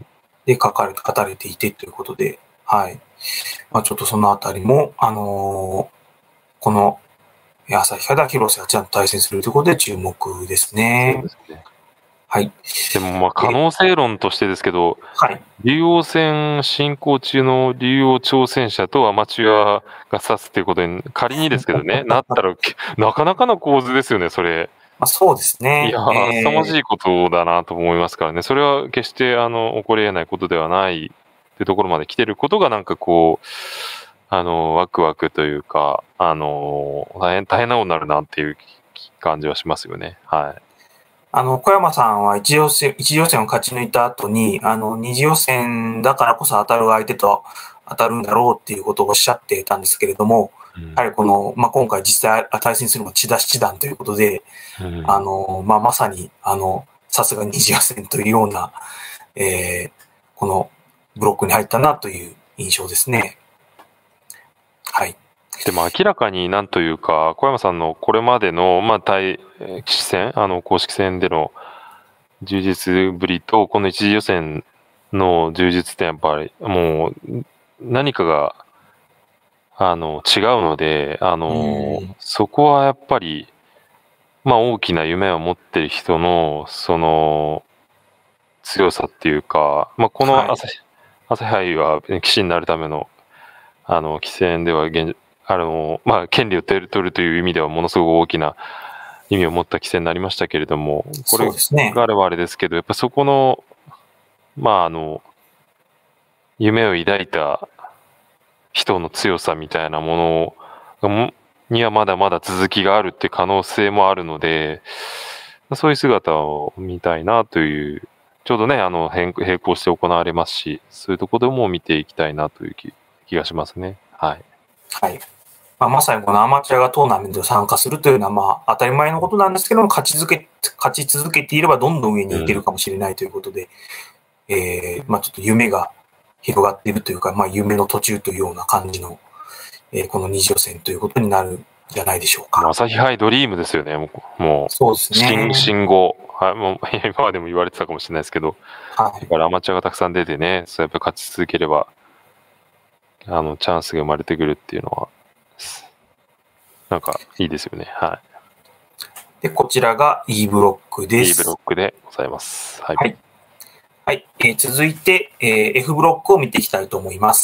で、書かれて、語られていてということで、はい。まあ、ちょっとそのあたりも、あのー、この、朝日から広瀬八段と対戦するということで注目ですね。そうですね。はい。 でも、まあ、可能性論としてですけど、 はい。 竜王戦進行中の竜王挑戦者とアマチュアが指すということに、仮にですけどね、なったら、なかなかの構図ですよね、それ。 まあ、そうですね。 いやー、えー、凄まじいことだなと思いますからね。それは決してあの起こり得ないことではないってところまで来てることがなんかこう、あの、ワクワクというか、あの、大変、大変なことになるなっていう感じはしますよね。はい。 あの、小山さんは一次予選、一次予選を勝ち抜いた後に、あの、二次予選だからこそ当たる相手と当たるんだろうっていうことをおっしゃっていたんですけれども、うん、やはりこの、まあ、今回実際対戦するのは千田七段ということで、うん、あの、まあ、まさに、あの、さすが二次予選というような、えー、このブロックに入ったなという印象ですね。はい。 でも明らかになんというか、小山さんのこれまでの、まあ、対棋士戦、あの、公式戦での充実ぶりと、この一次予選の充実ってやっぱり、もう、何かが、あの、違うので、あの、そこはやっぱり、まあ大きな夢を持ってる人の、その、強さっていうか、まあこの朝日、はい、朝日杯は棋士になるための、あの、棋戦では現あの、まあ、権利を取る取るという意味ではものすごく大きな意味を持った規制になりましたけれども、これがあればあれですけど、やっぱそこの、まあ、あの、夢を抱いた人の強さみたいなものにはまだまだ続きがあるって可能性もあるので、そういう姿を見たいなという、ちょうどね、あの、並行して行われますし、そういうところでも見ていきたいなという気気がしますね。はい。 はい。まあ、まさにこのアマチュアがトーナメントに参加するというのは、まあ、当たり前のことなんですけども、勝ち続け、勝ち続けていればどんどん上に行けるかもしれないということで、うん、えー、まあ、ちょっと夢が広がっているというか、まあ、夢の途中というような感じの、えー、この二次予選ということになるんじゃないでしょうか。 朝日杯ドリームですよね、もう。もうそうですね。 新、新語。はい、もう、今までも言われてたかもしれないですけど、 はい。 だからアマチュアがたくさん出てね、そうやっぱ勝ち続ければ、あの、チャンスが生まれてくるっていうのは、なんかいいですよね。はい。 で、こちらが E ブロックです。 E ブロックでございます。はい。 はい。はい、えー、続いて、えー、F ブロックを見ていきたいと思います。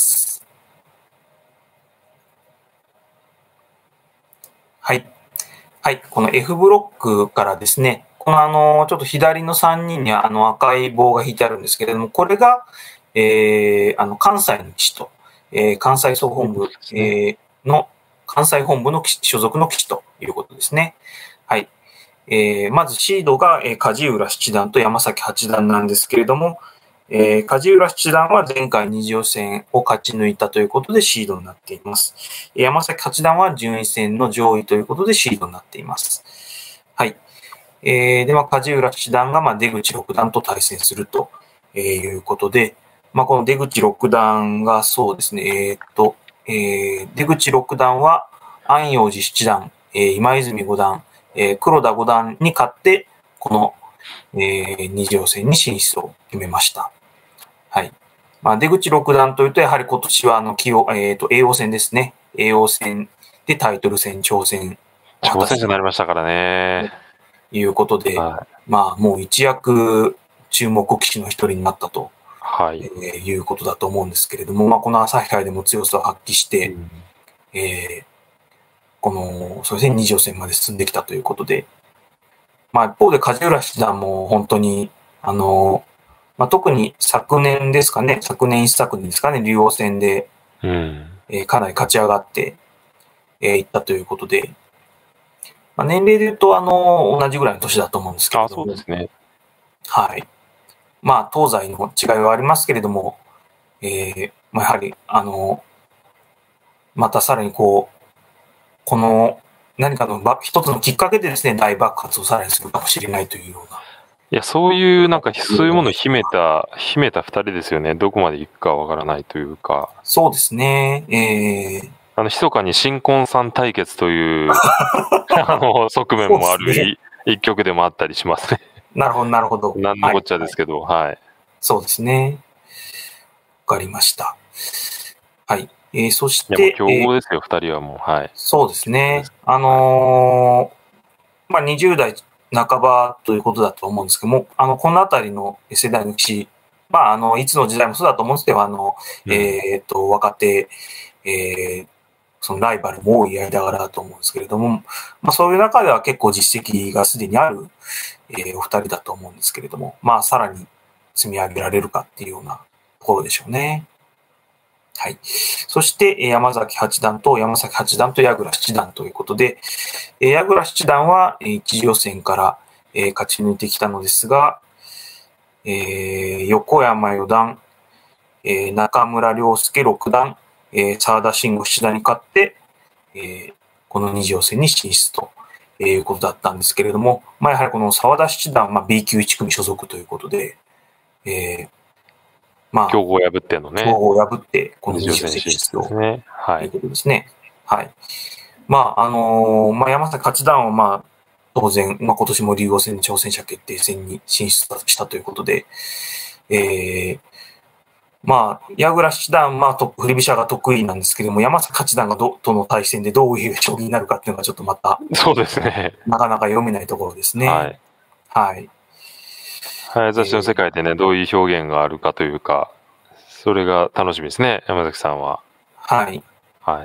はい。はい。この F ブロックからですね、このあの、ちょっと左のさんにんにあの赤い棒が引いてあるんですけれども、これが、えー、あの、関西の騎士と、えー、関西総本部、ねえー、の、関西本部の所属の騎士ということですね。はい。えー、まずシードが、えー、梶浦七段と山崎八段なんですけれども、えー、梶浦七段は前回二次予選を勝ち抜いたということでシードになっています。山崎八段は順位戦の上位ということでシードになっています。はい。えー、では、梶浦七段が、まあ、出口六段と対戦するということで、まあ、この出口六段がそうですね、えー、っと、えー、出口六段は安養寺七段、えー、今泉五段、えー、黒田五段に勝って、この、えー、二次予選に進出を決めました。はい。まあ、出口六段というと、やはり今年は、あの、えっ、ー、と、叡王戦ですね。叡王戦でタイトル戦、挑戦。 挑戦者になりましたからね。 いうことで、はい、まあ、もう一躍注目棋士の一人になったと、 はいえー、いうことだと思うんですけれども、まあ、この朝日杯でも強さを発揮して、うん、えー、この、そうですね、二次予選まで進んできたということで、まあ、一方で梶浦七段も本当に、あの、まあ、特に昨年ですかね、昨年一昨年ですかね、竜王戦で、 うんえー、かなり勝ち上がってい、えー、ったということで、まあ、年齢で言うと、あの、同じぐらいの年だと思うんですけれども。 あ、そうですね。 はい。まあ、東西の違いはありますけれども、えー、まあ、やはり、あの、またさらにこう、この何かの一つのきっかけでですね、大爆発をさらにするかもしれないというような。 いや、そういう、なんか、そういうものを秘めた、秘めた二人ですよね。どこまで行くかわからないというか。 そうですね。えー、 あの、密かに新婚さん対決という、あの、側面もある、ね、一曲でもあったりしますね。 なるほど、なるほど。 なんのこっちゃですけど、はい、はい。 そうですね。わかりました。はい。えー、そして。 強豪ですよ、二、えー、人はもう、はい。 そうですね。あのー、まあ、にじゅう代半ばということだと思うんですけども、あの、このあたりの世代の棋士、まあ、あの、いつの時代もそうだと思うんですけど、あの、うん、えっと、若手、えー、そのライバルも多い間柄だと思うんですけれども、まあ、そういう中では結構実績がすでにある、えー、お二人だと思うんですけれども、まあ、さらに積み上げられるかっていうようなところでしょうね。はい。そして、山崎八段と山崎八段と矢倉七段ということで、矢倉七段は一次予選から勝ち抜いてきたのですが、えー、横山四段、えー、中村良介六段、えー、沢田慎吾七段に勝って、えー、この二次予選に進出ということだったんですけれども、まあ、やはりこの沢田七段は ビーきゅういち組所属ということで、えーまあ、強豪を破ってのね。 強豪を破って、この二次予選進出を、ね、はい。ということですね。はい。まあ、あのー、まあ、山崎八段は、まあ、当然、まあ、今年も竜王戦挑戦者決定戦に進出したということで、えー、まあ、矢倉七段、まあ、振り飛車が得意なんですけども、山崎八段がどとの対戦でどういう将棋になるかっていうのがちょっとまた、 そうですね。 なかなか読めないところですね。はい。はい。 早指しの世界でね、えー、どういう表現があるかというか、それが楽しみですね、山崎さんは。 はい。 はい。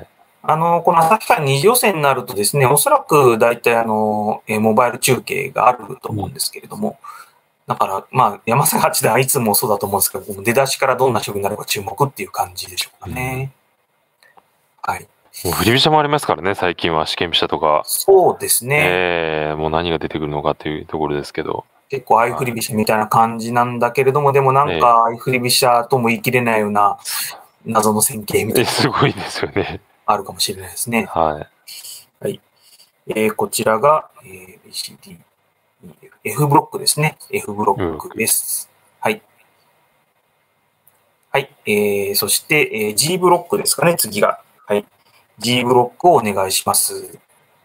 あの、この朝日杯二次予選になるとですね、おそらく大体あの、えーモバイル中継があると思うんですけれども、だから、まあ、山崎八段はいつもそうだと思うんですけど、出だしからどんな将棋になるか注目っていう感じでしょうかね。はい。 もう振り飛車もありますからね、最近は四間飛車とか。 そうですね。 ええもう何が出てくるのかっていうところですけど。 結構相振り飛車みたいな感じなんだけれども、でもなんか相振り飛車とも言い切れないような謎の戦型みたいえ、 なすごいですよね。 あるかもしれないですね。 はい。 はい。えーこちらが、えー ビーシーディー、F ブロックですね。F ブロックです。はい。はい。えー、そして、えー G ブロックですかね、次が。はい。G ブロックをお願いします。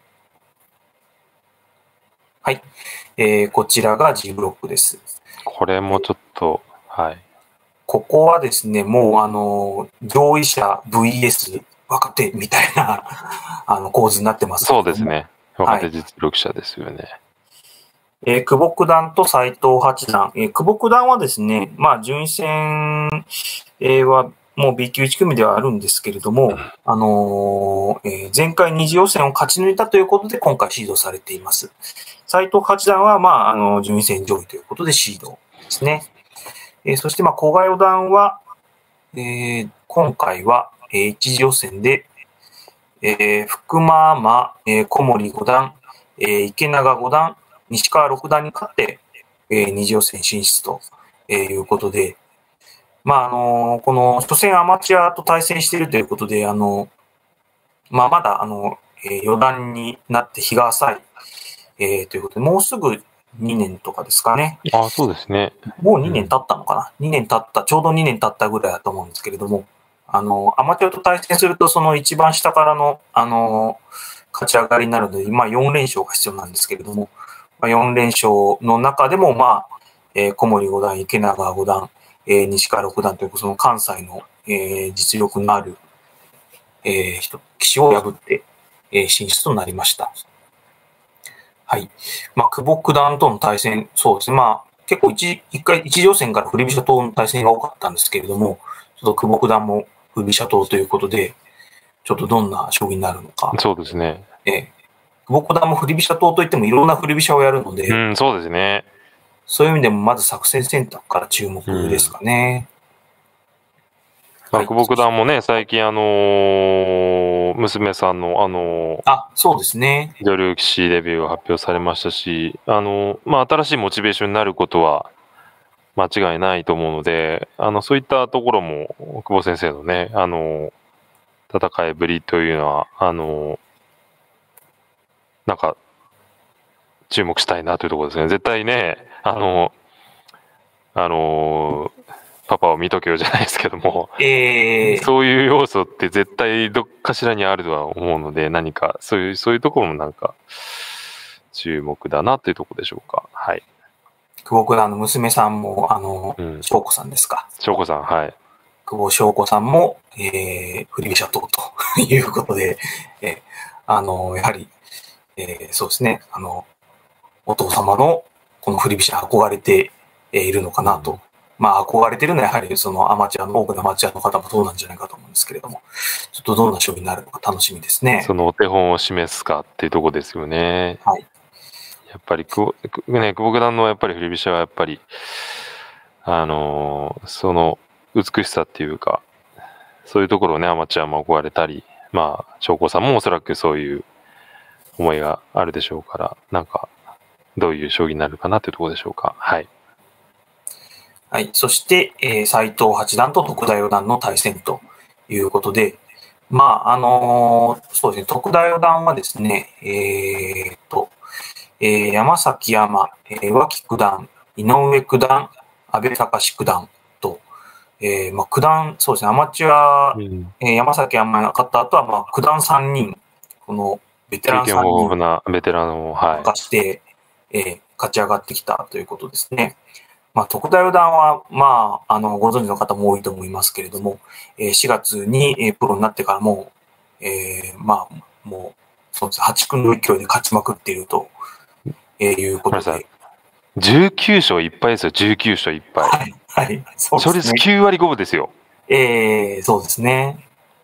はい。えーこちらが G ブロックです。 これもちょっと、はい。 ここはですね、もう、あの、上位者 ブイエス 若手みたいな、あの、構図になってますけれども。 そうですね。若手実力者ですよね。 えー久保九段と斎藤八段。えー久保九段はですね、まあ、順位戦、えーはもう B 級いち組ではあるんですけれども、あのーえー前回二次予選を勝ち抜いたということで今回シードされています。斎藤八段は、まあ、あの、順位戦上位ということでシードですね。えーそして、まあ、古賀四段は、えー今回は、えー一次予選で、えー福間真、えー小森五段、えー池永五段、西川六段に勝って、えー二次予選進出と、えーいうことで、まあ、あのこの初戦アマチュアと対戦しているということで、あのまあ、まだ、あの、えー四段になって日が浅い、えーということで、もうすぐにねんとかですかね。 ああ、そうですね。 もうにねん経ったのかな、うん、?に 年経った、ちょうどにねん経ったぐらいだと思うんですけれども、あの、アマチュアと対戦すると、その一番下からの、あの、勝ち上がりになるので、まあよん連勝が必要なんですけれども、まあ、よん連勝の中でも、まあ、えー小森五段、池永五段、えー西川六段という、その関西の、えー実力のある、えー人、棋士を破って、えー進出となりました。はい。まあ、久保九段との対戦、そうですね。まあ、結構一、一回、一次予選から振り飛車党の対戦が多かったんですけれども、ちょっと久保九段も振り飛車党ということで、ちょっとどんな将棋になるのか。 そうですね。 ええ。久保九段も振り飛車党といってもいろんな振り飛車をやるので、 うん、そうですね。 そういう意味でもまず作戦選択から注目ですかね。 まあ、久保九段もね、最近あのー娘さんのあのーあ、そうですね。 女流棋士デビューが発表されましたし、あのーまあ、新しいモチベーションになることは間違いないと思うので、あの、そういったところも、久保先生のね、あのー戦いぶりというのは、あのーなんか、注目したいなというところですね。絶対ね、あのーあのーパパを見とけよじゃないですけども、 えー、 そういう要素って絶対どっかしらにあるとは思うので、何かそういうそういうところもなんか注目だなというところでしょうか。はい。 久保九段の娘さんも、あの、 うん翔子さんですか。 翔子さん、はい。 久保翔子さんも、えー、振り飛車党ということで、えーあの、やはり、えーそうですね、あの、お父様のこの振り飛車憧れているのかなと。まあ、憧れてるのはやはりそのアマチュアの、多くのアマチュアの方もそうなんじゃないかと思うんですけれども、ちょっとどんな将棋になるのか楽しみですね。 そのお手本を示すかっていうところですよね。 はい。 やっぱり久保、ね、久保九段のやっぱり振り飛車はやっぱり、あのーその美しさっていうか、そういうところをね、アマチュアも憧れたり、まあ、翔子さんもおそらくそういう思いがあるでしょうから、なんか、どういう将棋になるかなというところでしょうか。はい。 はい。そして、えー、斎藤八段と徳田四段の対戦ということで、まあ、あのーそうですね、徳田四段はですね、えーっと、えー山崎山、えー脇九段、井上九段、安倍隆九段と、えーまあ、九段、そうですね、アマチュア、 うんえー山崎山が勝った後は、まあ、九段さんにん、このベテラ経験ンさんにん豊富なベテランを、はい。 化して、えー勝ち上がってきたということですね。まあ、徳田四段は、まあ、あの、ご存知の方も多いと思いますけれども、えーしがつに、えープロになってからもう、えーまあ、もう、そうですね、はち組の勢いで勝ちまくっていると、えーいうことで。 じゅうきゅう勝いっぱいですよ、じゅうきゅう勝いっぱい。 はい、はい、そうですね。 勝率きゅう割ごぶですよ。 えー、そうですね。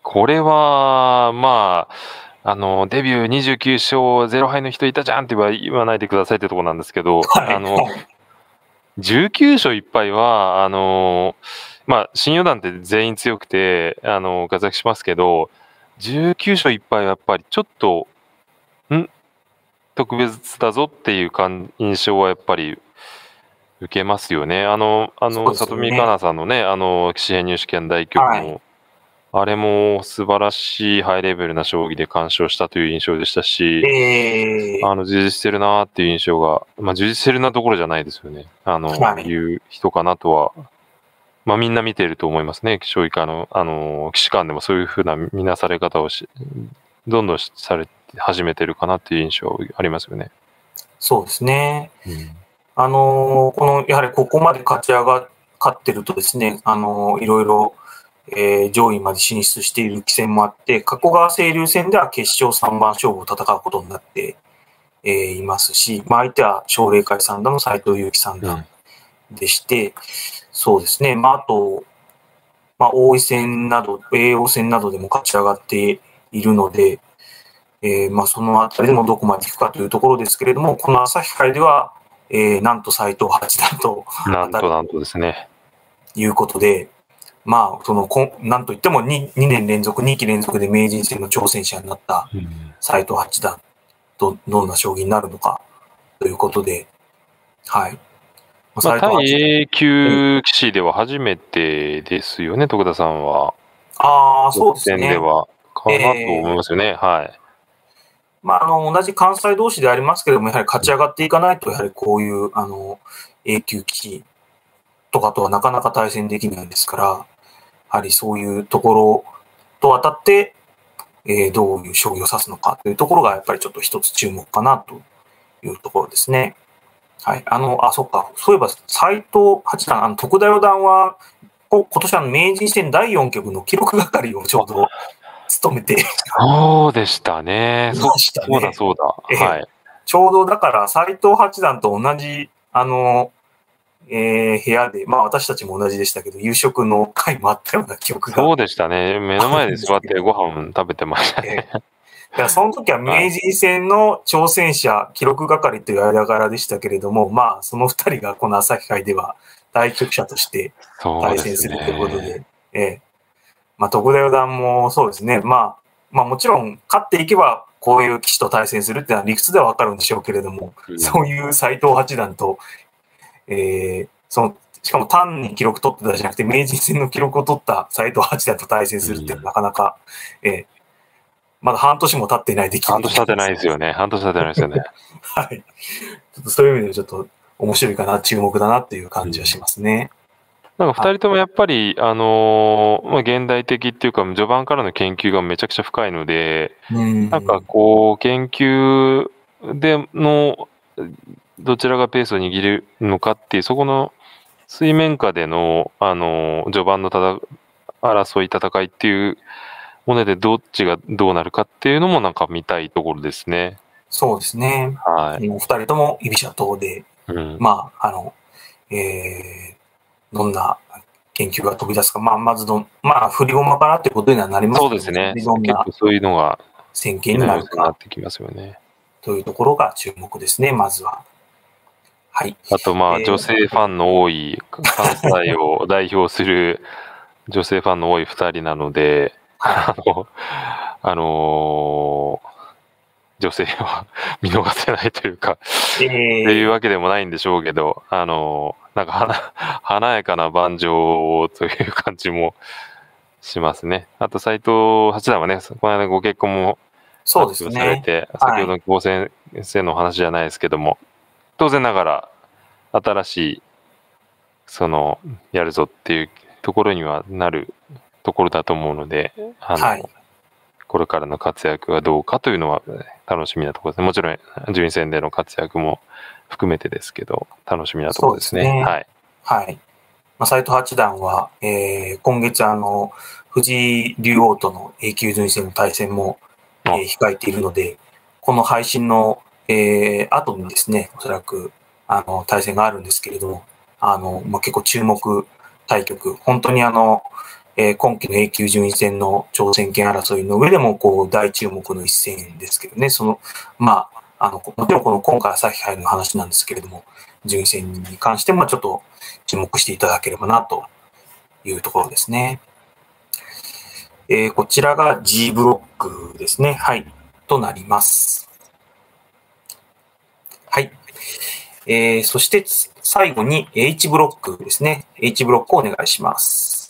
これは、まあ、あの、デビューにじゅうきゅう勝ゼロ敗の人いたじゃんって言わないでくださいってところなんですけど、 はい、 あの、 はい、 じゅうきゅう勝いっ敗は、あの、まあ、新四段って全員強くて、あの、活躍しますけど、じゅうきゅう勝いっ敗はやっぱりちょっと、ん特別だぞっていう感印象はやっぱり受けますよね。あの、あの、 そうですよ里見香ね。 奈さんのね、あの、棋士編入試験大局はい。 も、あれも素晴らしいハイレベルな将棋で完勝したという印象でしたし、 えー、 あの、充実してるなーっていう印象が、まあ、充実してるなところじゃないですよね。あの、 はい。 いう人かなとは、まあ、みんな見てると思いますね。将棋界の、あの、棋士間でもそういうふうな見なされ方をし、どんどんされ始めてるかなっていう印象ありますよね。 そうですね。 うん、 あのーこの、やはりここまで勝ち上が、勝ってるとですね、あのーいろいろ、えー上位まで進出している棋戦もあって、加古川清流戦では決勝さんばん勝負を戦うことになって、えーいますし、まあ、相手は奨励会三段の斎藤佑樹三段でして、そうですね、まあ、あと、まあ、王位戦など、栄王戦などでも勝ち上がっているので、えーまあ、そのあたりでもどこまでいくかというところですけれども、この朝日杯では、えーなんと斎藤八段となん当たるとなんとですね。 ということで、まあ、その、こんなんといっても 2, 2年連続、にき連続で名人戦の挑戦者になったうん、 斎藤八段とどんな将棋になるのかということで、はい。 まあ、 斎藤対八段。 A 級棋士では初めてですよね、徳田さんは。 ああ、 予そうですね。 選では。かなと思いえーますよね。はい。 まあ、あの、同じ関西同士でありますけれども、やはり勝ち上がっていかないと、やはりこういう、あの、A 級棋士とかとはなかなか対戦できないですから、やはりそういうところと当たって、えーどういう将棋を指すのかというところが、やっぱりちょっと一つ注目かなというところですね。はい。あの、あ、そっか。そういえば、斎藤八段、あの、徳田四段は、こ今年あの、名人戦だいよん局の記録係をちょうど務めていそうでしたね。そ、 ましたそうだね。 そうだ。 ええはい。 ちょうどだから斎藤八段と同じ、あの、えー部屋で、まあ私たちも同じでしたけど、夕食の会もあったような記憶がそうでしたね。目のあ前でるんですけど、 座ってご飯食べてましたね。 ええだからその時ははい。 明治戦の挑戦者、記録係という間柄でしたけれども、まあその二人がこの朝日会では対局者として対そうです戦するということね。 で、ええまあ徳田四段もそうですね、まあ、まあもちろん勝っていけばこういう棋士と対戦するっていうのは理屈ではわかるんでしょうけれども、 うん、 そういう斎藤八段と、えーその、しかも単に記録取ってたじゃなくて、名人戦の記録を取った斎藤八段と対戦するっていうのはなかなか、えーまだ半年も経っていない出来半年経って事です。 ないですよね。半年経ってないですよね。 はい。ちょっとそういう意味ではちょっと面白いかな、注目だなっていう感じはしますね。 なんか二人ともやっぱり、あのーまあ、現代的っていうか、序盤からの研究がめちゃくちゃ深いので、 うんなんかこう、研究での、どちらがペースを握るのかっていう、そこの水面下での、あのー序盤のただ争い、戦いっていうもので、どっちがどうなるかっていうのもなんか見たいところですね。 そうですね。 はい。 お二人とも居飛車党で、 うん。 まあ、あの、えーどんな研究が飛び出すか、まあ、まずどん、まあ、振り駒かなってことにはなりますけども、 そうですね。 どんな結構そういうのが戦型に好きな要なるか素になってきますよね。 というところが注目ですね、まずは。はい。 あとまあ、 えー女性ファンの多い、関西を代表する女性ファンの多い二人なので、 はあの、あのー女性は見逃せないというか、 い。 っていうえわけでもないんでしょうけど、あのーなんか華華やかな盤上という感じもしますね。あと斎藤八段はね、この間ご結婚もそうで発表されすね。 て、先ほどはい。 の久保先生のお話じゃないですけども、当然ながら新しいそのやるぞっていうところにはなるところだと思うので、あの、 はい。 これからの活躍がどうかというのは楽しみなところですね。もちろん順位戦での活躍も含めてですけど、楽しみなとこそうろですね。 ですね。 はい。 はい。まあ、斎藤八段は、えー今月あの、藤井竜王との A 級順位戦の対戦も、えー控えているので、この配信の、えー後にですね、おそらく、あの、対戦があるんですけれども、あの、まあ、結構注目対局、本当にあの、 えー、今期の A 級順位戦の挑戦権争いの上でも、こう、大注目の一戦ですけどね、その、まあ、あの、もちろんこの今回朝日杯の話なんですけれども、順位戦に関してもちょっと注目していただければなというところですね。えー、こちらが G ブロックですね。はい。となります。はい。えー、そして最後に H ブロックですね。H ブロックをお願いします。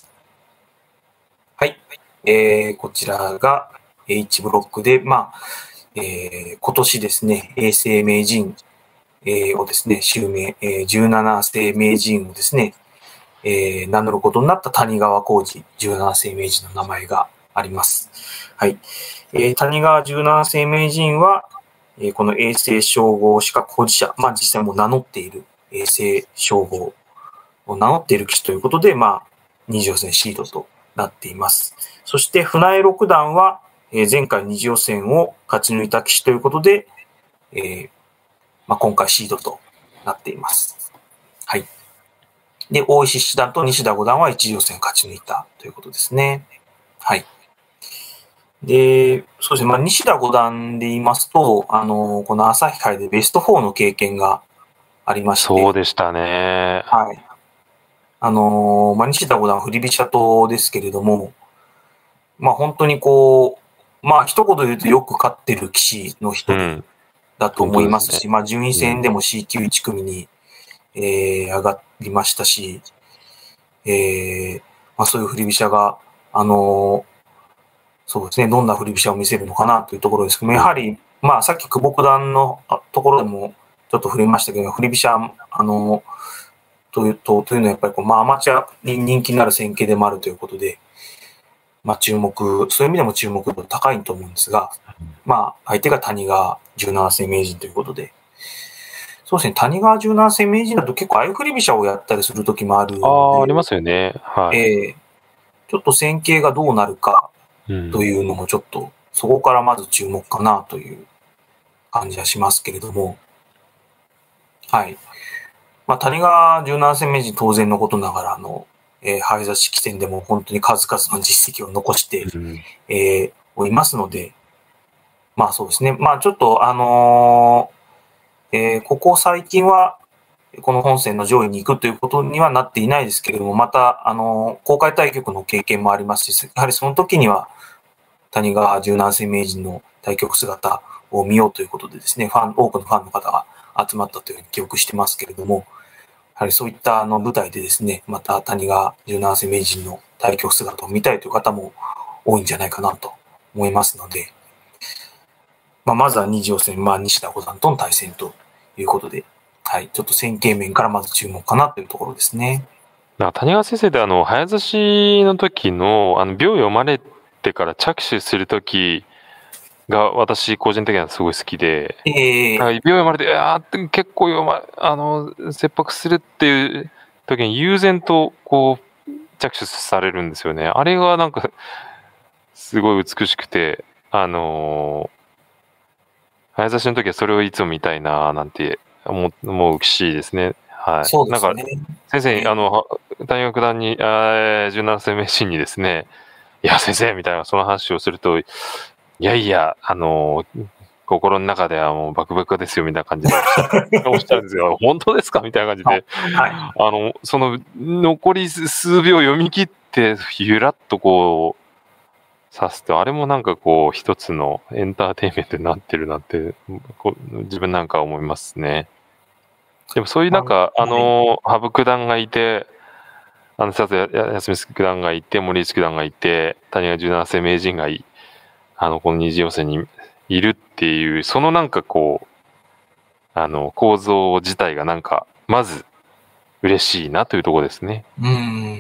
はい。えー、こちらが H ブロックで、まあ、えー、今年ですね、永世名人、えー、をですね、襲名、えー、じゅうなな世名人をですね、えー、名乗ることになった谷川浩司じゅうなな世名人の名前があります。はい。えー、谷川じゅうなな世名人は、えー、この永世称号資格保持者、まあ実際も名乗っている永世称号を名乗っている棋士ということで、まあ、二次予選シードとなっています。そして船江六段は、えー、前回二次予選を勝ち抜いた棋士ということで、えーまあ、今回シードとなっています。はい。で、大石七段と西田五段は一次予選勝ち抜いたということですね。はい。で、そうですね。まあ、西田五段で言いますと、あの、この朝日杯でベストフォーの経験がありまして。 そうでしたね。 はい。あの、まあ、西田五段は振り飛車党ですけれども、まあ、本当にこう、まあ、一言で言うとよく勝ってる棋士の一人だと思いますし、うん、まあ、順位戦でも シーきゅういち 組に、えー、上がりましたし、えー、まあ、そういう振り飛車が、あのー、そうですね、どんな振り飛車を見せるのかなというところですけども、やはり、まあ、さっき久保九段のところでもちょっと触れましたけど、振り飛車、あのー、というと、というのはやっぱりこう、まあ、アマチュアに人気のある戦型でもあるということで、まあ、注目、そういう意味でも注目度高いと思うんですが、まあ、相手が谷川じゅうなな世名人ということで、そうですね、谷川じゅうなな世名人だと結構相振り飛車をやったりするときもあるので、 ああ、ありますよね。はい。 えー、ちょっと戦型がどうなるかというのもちょっと、うん、そこからまず注目かなという感じはしますけれども、はい。まあ、谷川じゅうなな世名人当然のことながら、あの、えー、早指し棋戦でも本当に数々の実績を残して、うん、えー、おりますので、まあそうですね。まあちょっとあのー、えー、ここ最近は、この本戦の上位に行くということにはなっていないですけれども、また、あのー、公開対局の経験もありますし、やはりその時には、谷川じゅうなな世名人の対局姿を見ようということでですね、ファン、多くのファンの方が集まったというふうに記憶してますけれども、やはりそういったあの舞台でですね、また谷川じゅうなな世名人の対局姿を見たいという方も多いんじゃないかなと思いますので、まあ、まずは二次予選、まあ、西田五段との対戦ということで、はい、ちょっと戦型面からまず注目かなというところですね。 なんか谷川先生であの早指しの時のあの秒読まれてから着手する時が私個人的にはすごい好きで、 えー、 秒読まれてあー結構読まあの切迫するっていう時に悠然とこう着手されるんですよね。あれがなんかすごい美しくて、あのー、早指しの時はそれをいつも見たいななんて思思う棋士ですね。はい。 そうですね。 なんか先生に、えー、あの谷川九段にあじゅうなな世名人にですね、いや先生みたいなその話をすると、いやいやあのー、心の中ではもうバクバクですよみたいな感じでおっしゃるんですよ。本当ですかみたいな感じで、 はい、 あのその残り数秒読み切ってゆらっとこう指すと、あれもなんかこう一つのエンターテインメントになってるなってこう自分なんか思いますね。でもそういうなんかあの羽生九段がいて、あの佐藤康光九段がいて、森内九段がいて、谷川じゅうなな世名人がいあのこの二次予選にいるっていう、そのなんかこうあの構造自体がなんかまず嬉しいなというところですね。 うん。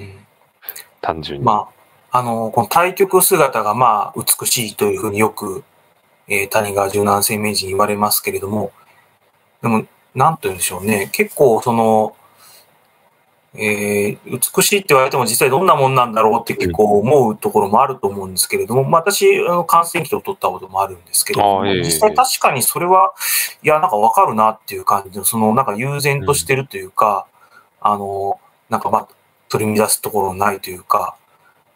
単純に。 まあ、あの、この対局姿がまあ美しいというふうによく、えー、谷川じゅうなな世名人言われますけれども、でも、なんと言うんでしょうね。結構その、えー、美しいって言われても実際どんなもんなんだろうって結構思うところもあると思うんですけれども、まあ、私、あの、観戦記を取ったこともあるんですけれども、実際確かにそれは、いや、なんかわかるなっていう感じの、その、なんか悠然としてるというか、うん、あの、なんかまあ、取り乱すところないというか、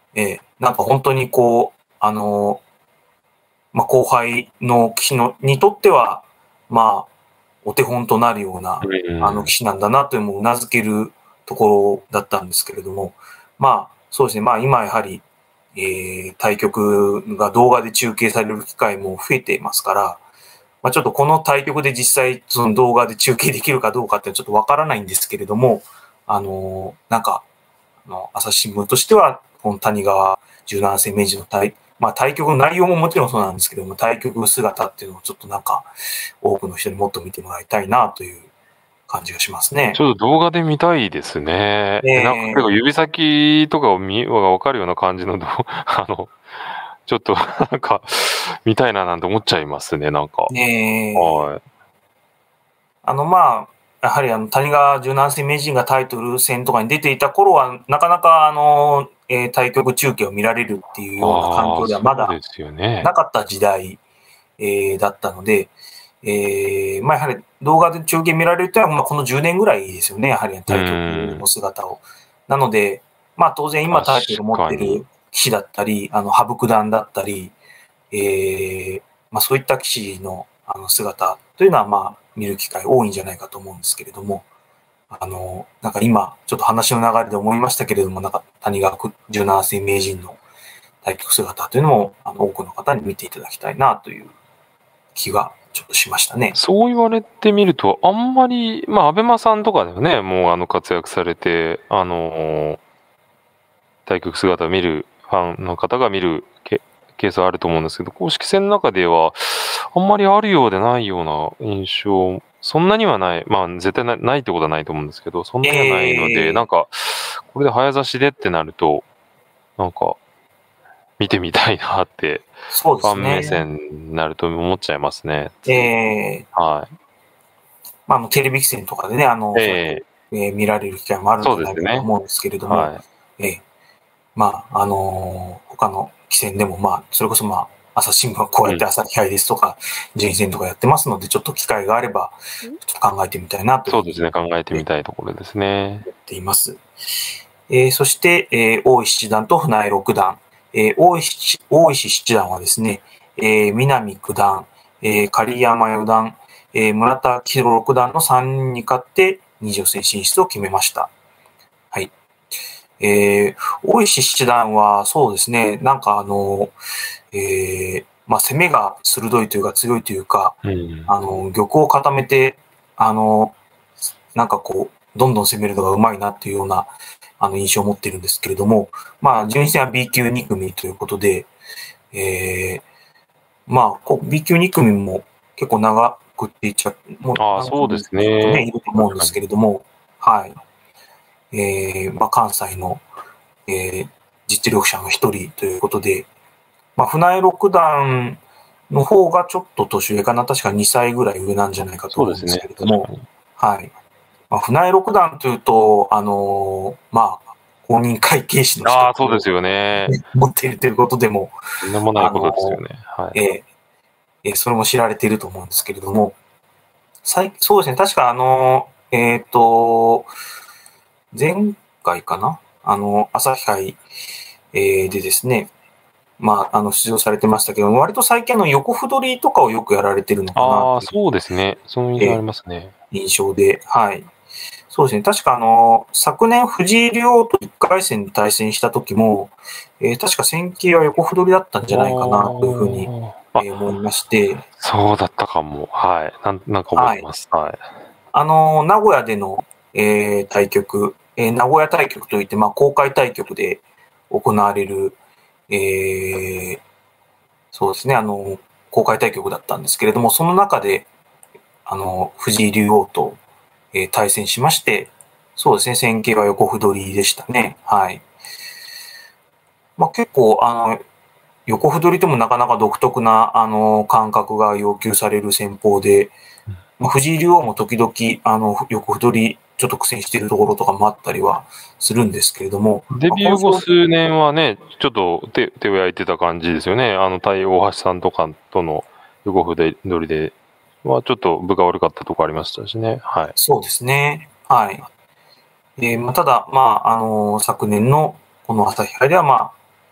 えー、なんか本当にこう、あの、まあ、後輩の棋士のにとっては、まあ、お手本となるような、あの、棋士なんだなというのもうなずけるところだったんですけれども、まあ、そうですね、まあ今やはり、えー、対局が動画で中継される機会も増えていますから、まあちょっとこの対局で実際その動画で中継できるかどうかってちょっとわからないんですけれども、あの、なんか、あの朝日新聞としては、この谷川十七世名人の対、まあ対局の内容ももちろんそうなんですけども、対局姿っていうのをちょっとなんか、多くの人にもっと見てもらいたいなという感じがしますね。 ちょっと動画で見たいですね。 えなんか結構指先とかを見、がわかるような感じの動あの、ちょっとなんか見たいななんて思っちゃいますね、なんか。 ねはい。 あの、まあ、やはりあの、谷川十七世名人がタイトル戦とかに出ていた頃は、なかなかあの、えー対局中継を見られるっていうような環ああ、 境ではまだそうですよね。 なかった時代、えーだったので、えーまあ、やはり動画で中継見られるというのは、まあ、このじゅうねんぐらいですよね、やはりう対局ん。 の姿を。なので、まあ、当然今確タイトル持ってるかに。 棋士だったり、あの、羽生九段だったり、えーまあ、そういった棋士のあの姿というのは、まあ、見る機会多いんじゃないかと思うんですけれども、あの、なんか今、ちょっと話の流れで思いましたけれども、なんか谷川十七世名人の対局姿というのも、あの、多くの方に見ていただきたいなという気がちょっとしましたね。 そう言われてみると、あんまり、まあ、安倍間さんとかではね、もうあの活躍されて、あのー対局姿を見る、ファンの方が見るケケースはあると思うんですけど、公式戦の中では、あんまりあるようでないような印象、そんなにはない、まあ、絶対なないってことはないと思うんですけど、そんなにはないので、 えー、 なんか、これで早指しでってなると、なんか、見てみたいなって、 そうでファン目すね。 線になると思っちゃいますね、つい。 えー、 はい。 まあ、あの、テレビ棋戦とかでね、あの、そうやって、 ええ、 えー見られる機会もあるんそじゃないかとうですね。 思うんですけれども、 はい。 えーまあ、あのー他の棋戦でも、まあ、それこそまあ、朝日新聞はこううん。 やって朝日杯ですとか、順位戦とかやってますので、ちょっと機会があれば、ちょっと考えてみたいなというふうにそうですね。考えてみたいところですね。 思っています。えーそして、えー大石七段と船江六段。えー大石、大石七段はですね、えー南九段、えー狩山四段、えー村田明宏六段のさんにんに勝って、二次予選進出を決めました。はい。えー、大石七段は、そうですね、なんかあの、えー、まあ、攻めが鋭いというか強いというか、 うん。 あの、玉を固めて、あの、なんかこう、どんどん攻めるのが上手いなっていうような、あの、印象を持っているんですけれども、まあ、順位戦は B 級に組ということで、えー、まあ、こう B 級に組も結構長くって言っちゃ、もうああ、 何そうです組もちょっとね、 ね。 いると思うんです確かに。 けれども、はい。えー、まあ、関西の、えー、実力者の一人ということで、まあ、船江六段の方がちょっと年上かな。確かにさいぐらい上なんじゃないかと思うんですそうですね。 けれども、 確かに。 はい。まあ、船江六段というと、あのーまあ、公認会計士の資ああ、そう格をですよね。 持っているということでも、 とんでもないあことですよのね。はい。 ーえーえーそれも知られていると思うんですけれども、最そうですね、確かあのーえっ、と、前回かなあの、朝日杯、えーでですね、まあ、あの、出場されてましたけど、割と最近の横歩取りとかをよくやられてるのかなああ、 という、 そうですね。その印象ありえーますね。 印象で、はい。そうですね。確かあの、昨年藤井竜王といっかい戦で対戦した時も、えー確か戦型は横歩取りだったんじゃないかなというふうに、 ああ、あ、 えー思いまして、 そうだったかも。はい。なん、なんか覚えはい。 てます。はい。 あの、名古屋での、えー対局、えー名古屋対局といって、まあ、公開対局で行われる、えーそうですね、あの、公開対局だったんですけれども、その中で、あの、藤井竜王と、えー対戦しまして、そうですね、戦型は横歩取りでしたね。はい。まあ、結構、あの、横歩取りともなかなか独特な、あの、感覚が要求される戦法で、まあ、藤井竜王も時々、あの、横歩取り、ちょっと苦戦しているところとかもあったりはするんですけれども、まあ、 デビュー後この勝数年はね、ちょっと手、手を焼いてた感じですよね。あの、対大橋さんとかとの横歩取りでは、ちょっと分が悪かったとこありましたしね。はい。 そうですね。はい。えーまあ、ただ、まあ、あの、昨年のこの朝日杯では、まあ、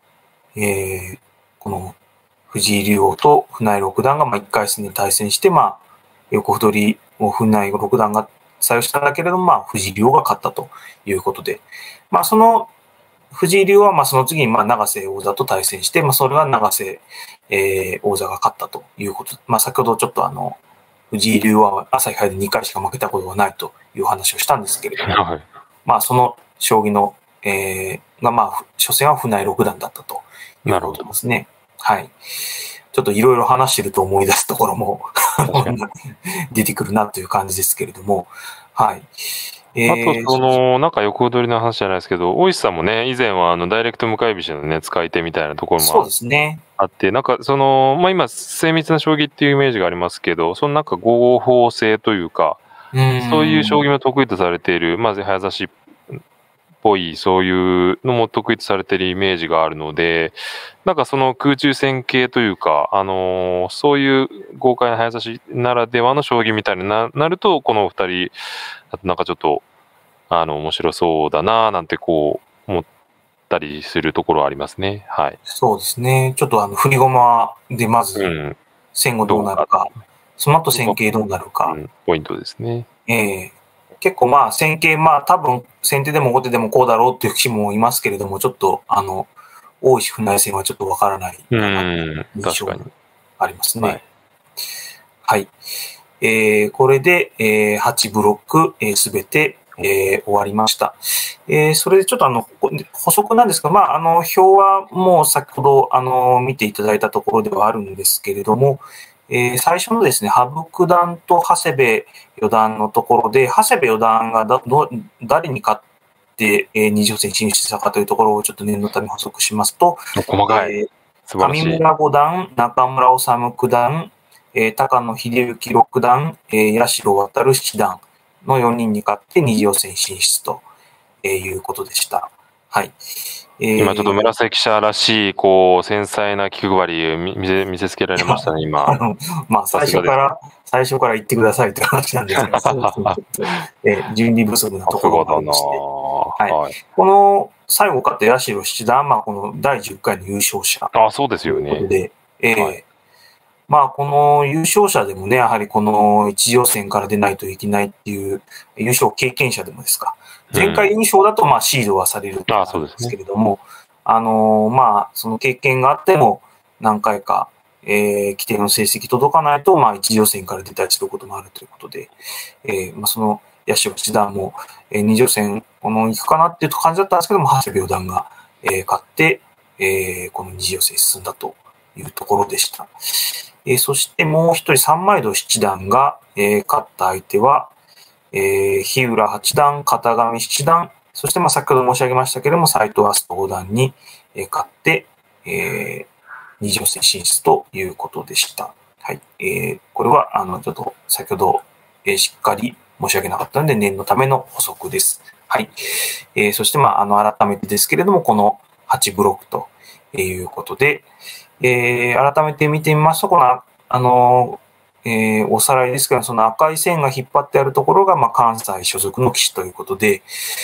えー、この藤井竜王と船井六段がまあいっかい戦で対戦して、まあ、横歩取りを船井六段が採用したんだけれども、まあ、藤井竜王が勝ったということで、まあ、その藤井竜王はまあその次にまあ永瀬王座と対戦して、まあ、それは永瀬、えー、王座が勝ったということで、まあ、先ほどちょっとあの、藤井竜王は朝日杯でにかいしか負けたことがないという話をしたんですけれども、はい、まあ、その将棋の、えー、がまあ、初戦は船井六段だったということですね。はい。ちょっといろいろ話してると思い出すところも出てくるなという感じですけれども、はい。 えー、あと、その、なんか横踊りの話じゃないですけど、大石さんもね、以前はあのダイレクト向かい飛車のね、使い手みたいなところもそうですね。 あって、なんかその、まあ今、精密な将棋っていうイメージがありますけど、そのなんか合法性というか、うそういう将棋も得意とされている、まず早指しっぽい、そういうのも得意とされているイメージがあるので、なんかその空中戦系というか、あのー、そういう豪快な早指しならではの将棋みたいに な, なると、このお二人、あとなんかちょっと、あの、面白そうだな、なんてこう、思ったりするところありますね。はい。 そうですね。ちょっとあの、振り駒でまず、戦後どうなるか、うん、その後戦型どうなるか。 うん、ポイントですね。 ええー、結構まあ、戦型、まあ多分、先手でも後手でもこうだろうっていう棋士もいますけれども、ちょっと、あの、大石船井戦はちょっとわからない印象がありますね。はい。はい、えー、これで、えー、はちブロック、す、えー、べ、て、えー、終わりました。えー、それでちょっとあの、補足なんですが、まあ、あの、表はもう先ほど、あの、見ていただいたところではあるんですけれども、えー、最初のですね、羽生九段と長谷部四段のところで、長谷部四段がだど誰に勝って、えー、二次予選進出したかというところをちょっと念のため補足しますと、 細かい。えー、 素晴らしい。上村五段、中村治九段、えー、高野秀幸六段、えー、八代航七段のよにんに勝って二次予選進出と、えー、いうことでした。はい。 えー、今ちょっと村瀬記者らしい、こう、繊細な気配りを見せ、見せつけられましたね、今。 あの、まあ、最初から、最初から言ってくださいという話なんですが、そうですね、ちょっと、えー、準備不足なところがありまして。はい。はい、この、最後勝った八代七段、まあ、このだいじゅっかいの優勝者。 あ、そうですよね。 ということで、えー、はいまあ、この優勝者でもね、やはりこの一次予選から出ないといけないっていう優勝経験者でもですか。前回優勝だとまあシードはされると思うんですけれども、あ, あの、まあ、その経験があっても何回か、えー、規定の成績届かないと、まあ、一次予選から出たりすることもあるということで、えー、まあ、その八代七段も、えー、二次予選、この行くかなっていう感じだったんですけども、長谷部四段が、えー、勝って、えー、この二次予選進んだというところでした。えー、そしてもう一人三枚堂七段が、えー、勝った相手は、えー、日浦八段、片上七段、そしてまあ先ほど申し上げましたけれども、斎藤明日五段に、えー、勝って、えー、二次予選進出ということでした。はい。えー、これは、あの、ちょっと先ほど、えー、しっかり申し上げなかったので、念のための補足です。はい。えー、そしてまあ、あの、改めてですけれども、このはちブロックということで、えー、改めて見てみますと、この、あの、えー、おさらいですけど、その赤い線が引っ張ってあるところが、まあ、関西所属の棋士ということで、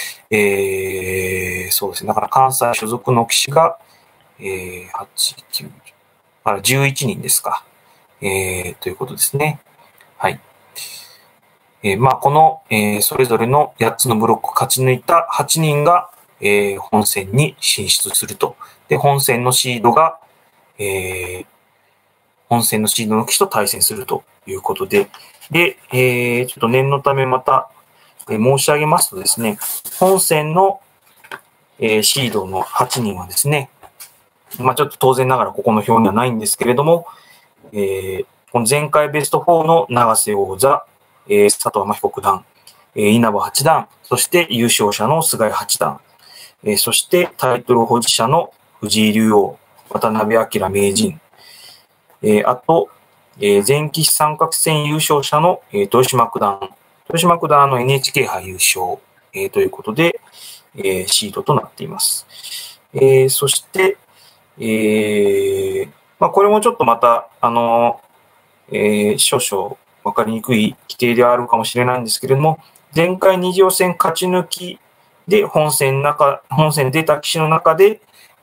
えー、そうですね。だから関西所属の棋士が、えー、はち、きゅう、あ、じゅういちにんですか。えー、ということですね。はい。えー、まあ、この、えー、それぞれのやっつのブロックを勝ち抜いたはちにんが、えー、本戦に進出すると。で、本戦のシードが、えー、本戦のシードの棋士と対戦するということで、で、えー、ちょっと念のためまた、えー、申し上げますとですね、本戦の、えー、シードのはちにんはですね、まあちょっと当然ながらここの表にはないんですけれども、えー、この前回ベストよんの永瀬王座、えー、佐藤天彦九段、えー、稲葉八段、そして優勝者の菅井八段、えー、そしてタイトル保持者の藤井竜王、渡辺明名人、えー、あと、えー、前期三角戦優勝者の、えー、豊島九段、豊島九段の エヌエイチケー 杯優勝、えー、ということで、えー、シードとなっています。えー、そして、えーまあ、これもちょっとまた、あのーえー、少々分かりにくい規定ではあるかもしれないんですけれども、前回二次予選勝ち抜きで本戦中、本戦出た棋士の中で、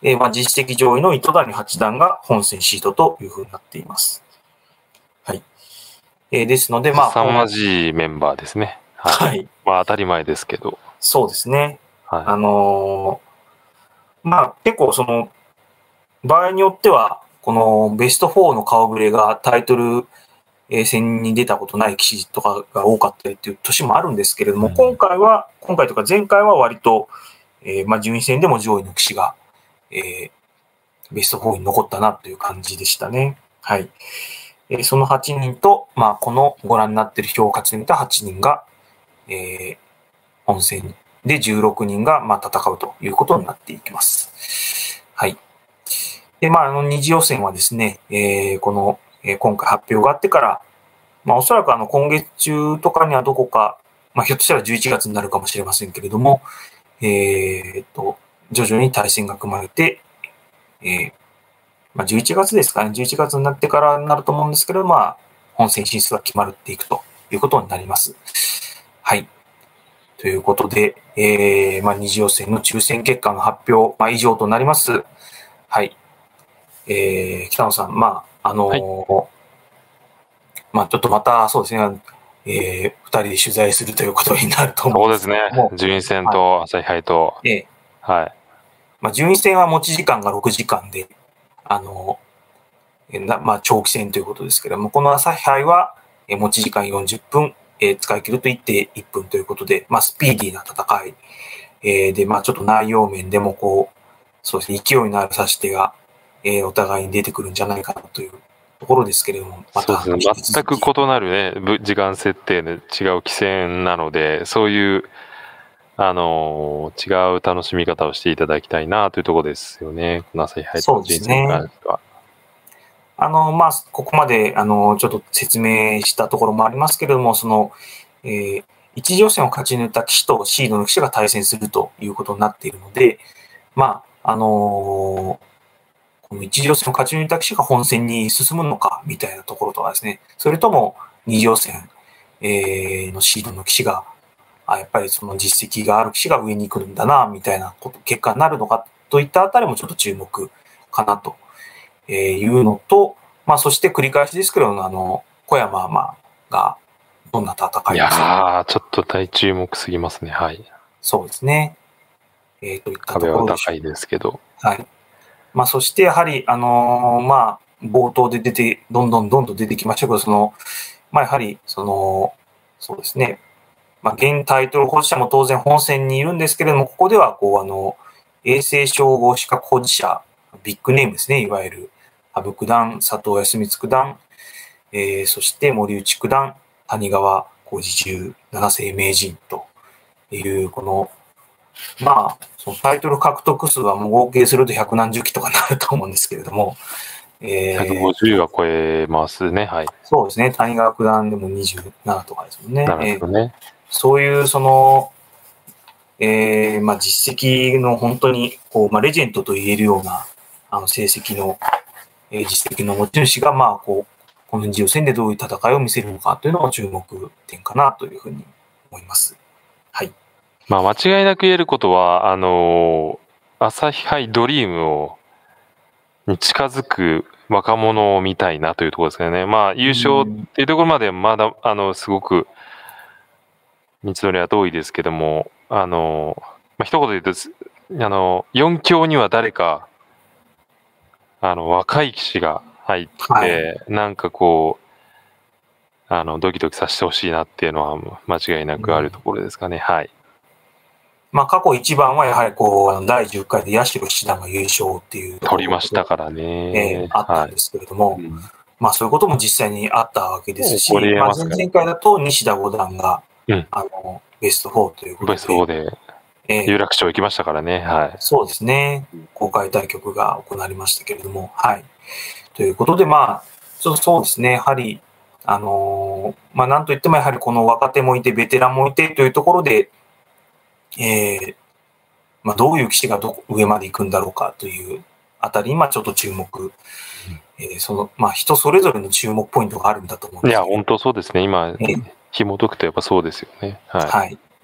えー、まあ実績上位の糸谷八段が本戦シードというふうになっています。はい。えー、ですので、まあ。 凄まじいメンバーですね。はい。はい、まあ当たり前ですけど。 そうですね。 はい。 あのー、まあ結構その、場合によっては、このベストフォーの顔ぶれがタイトル戦に出たことない棋士とかが多かったりっていう年もあるんですけれども、うん、今回は、今回とか前回は割と、えー、まあ順位戦でも上位の棋士が、えー、ベストフォーに残ったなという感じでしたね。はい。えー、そのはちにんと、まあこのご覧になっている表を勝ち抜いたはちにんが、えー、本戦でじゅうろくにんが、まあ戦うということになっていきます。はい。で、まあ、あの、二次予選はですね、えー、この、えー、今回発表があってから、まあ、おそらくあの、今月中とかにはどこか、まあ、ひょっとしたらじゅういちがつになるかもしれませんけれども、えー、っと、徐々に対戦が組まれて、えー、まあ、じゅういちがつですかね、じゅういちがつになってからになると思うんですけど、まあ、本戦進出が決まるっていくということになります。はい。ということで、えー、まあ、二次予選の抽選結果の発表、まあ、以上となります。はい。えー、北野さん、まあ、あのーはい、まあ、ちょっとまた、そうですね、えー、二人で取材するということになると思うんですけども。 そうですね。順位戦と朝日杯と。 ええー。はい。 まあ、順位戦は持ち時間がろくじかんで、あのー、なまあ、長期戦ということですけども、この朝日杯は、えー、持ち時間よんじゅっぷん、えー、使い切るといっていっぷんということで、まあ、スピーディーな戦い、えー、で、まあ、ちょっと内容面でもこう、そうですね、勢いのある指し手が、えー、お互いに出てくるんじゃないかなというところですけれども、 またそうですね、全く異なるね、時間設定で違う棋戦なので、そういう、あのー、違う楽しみ方をしていただきたいなというところですよね、この朝日杯と人生に関しては。 あの、まあ、ここまで、あの、ちょっと説明したところもありますけれども、その、えー、一次予選を勝ち抜いた棋士とシードの棋士が対戦するということになっているので、まあ、あのー、この一次予選を勝ち抜いた棋士が本戦に進むのか、みたいなところとかですね、それとも二次予選、えー、のシードの棋士が、あ、やっぱりその実績がある棋士が上に行くんだな、みたいなこと、結果になるのか、といったあたりもちょっと注目かなというのと、まあ、そして繰り返しですけど、あの、小山まがどんな戦いをするいやー、ちょっと大注目すぎますね、はい。 そうですね。えー、といったところで壁は高いですけど。 はい。まあ、そしてやはり、あのー、まあ、冒頭で出て、どんどんどんどん出てきましたけど、その、まあ、やはり、その、そうですね。まあ、現タイトル保持者も当然本戦にいるんですけれども、ここでは、こう、あの、永世称号資格保持者、ビッグネームですね、いわゆる、羽生九段、佐藤康光九段、えー、そして森内九段、谷川浩司十七世名人という、この、まあ、そのタイトル獲得数はもう合計すると百何十期とかなると思うんですけれども、 えー、ひゃくごじゅうは超えますね、はい。 そうですね、谷川九段でもにじゅうななとかですもんね。 なるほどね。 えー、そういう、その、えー、まあ実績の本当に、こう、まあレジェンドと言えるような、あの、成績の、えー、実績の持ち主が、まあ、こう、この二次予選でどういう戦いを見せるのかというのが注目点かなというふうに思います。はい。 まあ、間違いなく言えることは、あのー、朝日杯ドリームを、に近づく若者を見たいなというところですよね。まあ、優勝っていうところまではまだ、あの、すごく、道のりは遠いですけども、あのー、まあ、一言で言うと、あの、よん強には誰か、あの、若い棋士が入って、はい、なんかこう、あの、ドキドキさせてほしいなっていうのは間違いなくあるところですかね。うん、はい。 まあ、過去一番はやはりこう、だいじゅっかいで八代七段が優勝っていう。 取りましたからね。 えー、あったんですけれども、はい、うん、まあそういうことも実際にあったわけですし、 ままあ、前々回だと西田五段が、 うん、 あの、ベストフォーということで。 ベストフォーで、えー、有楽町行きましたからね。はい。 そうですね。公開対局が行われましたけれども、はい。ということで、まあ、そうそうですね。やはり、あのー、まあなんといってもやはりこの若手もいて、ベテランもいてというところで、えー、まあ、どういう棋士がど上まで行くんだろうかというあたり、今ちょっと注目、うん、えー、その、まあ、人それぞれの注目ポイントがあるんだと思うんですけど。 いや、本当そうですね。今、えー、紐解くとやっぱそうですよね。はい。 はい。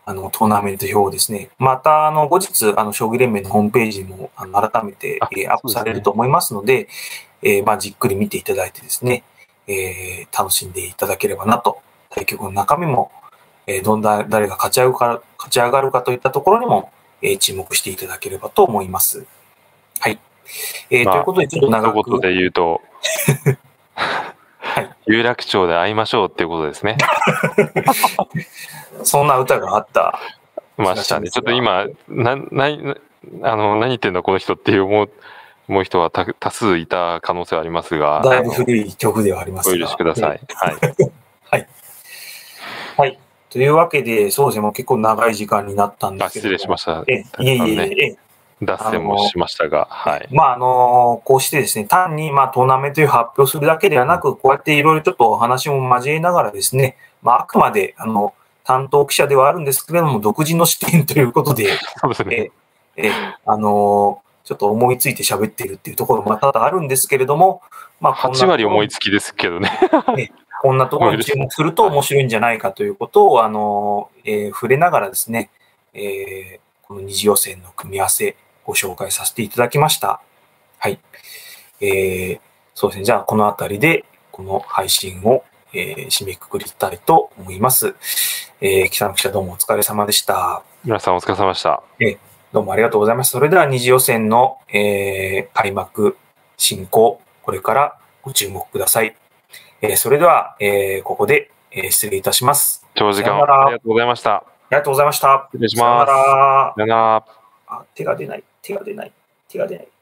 あの、トーナメント表をですね、また、あの、後日、あの、将棋連盟のホームページにも、あの、改めて、えー、アップされると思いますので、えー、まあ、じっくり見ていただいてですね、えー、楽しんでいただければなと、対局の中身も、えー、どんな、誰が勝ち上がるか、勝ち上がるかといったところにも、えー、注目していただければと思います。はい。えーまあ、ということで、ちょっと長く。 一言で言うと、はい、有楽町で会いましょうっていうことですね。 そんな歌があったましたね。ちょっと今、な、な、あの、何言ってんだこの人っていう思う、思う人は多数いた可能性はありますが。 だいぶ古い曲ではありますが。 お許しください。はい。 はい。はい。というわけで、そうですね、もう結構長い時間になったんですけども。 失礼しました。 え、いえいえいえ。 脱線もしましたが、はい。 まあ、あの、こうしてですね、単に、まあ、トーナメントを発表するだけではなく、こうやっていろいろちょっとお話も交えながらですね、まあ、あくまで、あの、担当記者ではあるんですけれども、独自の視点ということで、 そうですね。 え、え、あの、ちょっと思いついて喋っているっていうところもまたあるんですけれども、まあ、 はち割思いつきですけどね。 ねこんなところに注目すると面白いんじゃないかということを、あの、えー、触れながらですね、えー、この二次予選の組み合わせ、ご紹介させていただきました。はい。えー、そうですね。じゃあ、このあたりで、この配信を、えー、締めくくりたいと思います。えー、北野記者どうもお疲れ様でした。 皆さんお疲れ様でした。 えー、どうもありがとうございます。それでは二次予選の、えー、開幕、進行、これからご注目ください。えー、それでは、えー、ここで、えー、失礼いたします。 長時間ありがとうございました。ありがとうございました。 失礼します。 さよなら。 さよなら。 あ、手が出ない。手が出ない。手が出ない。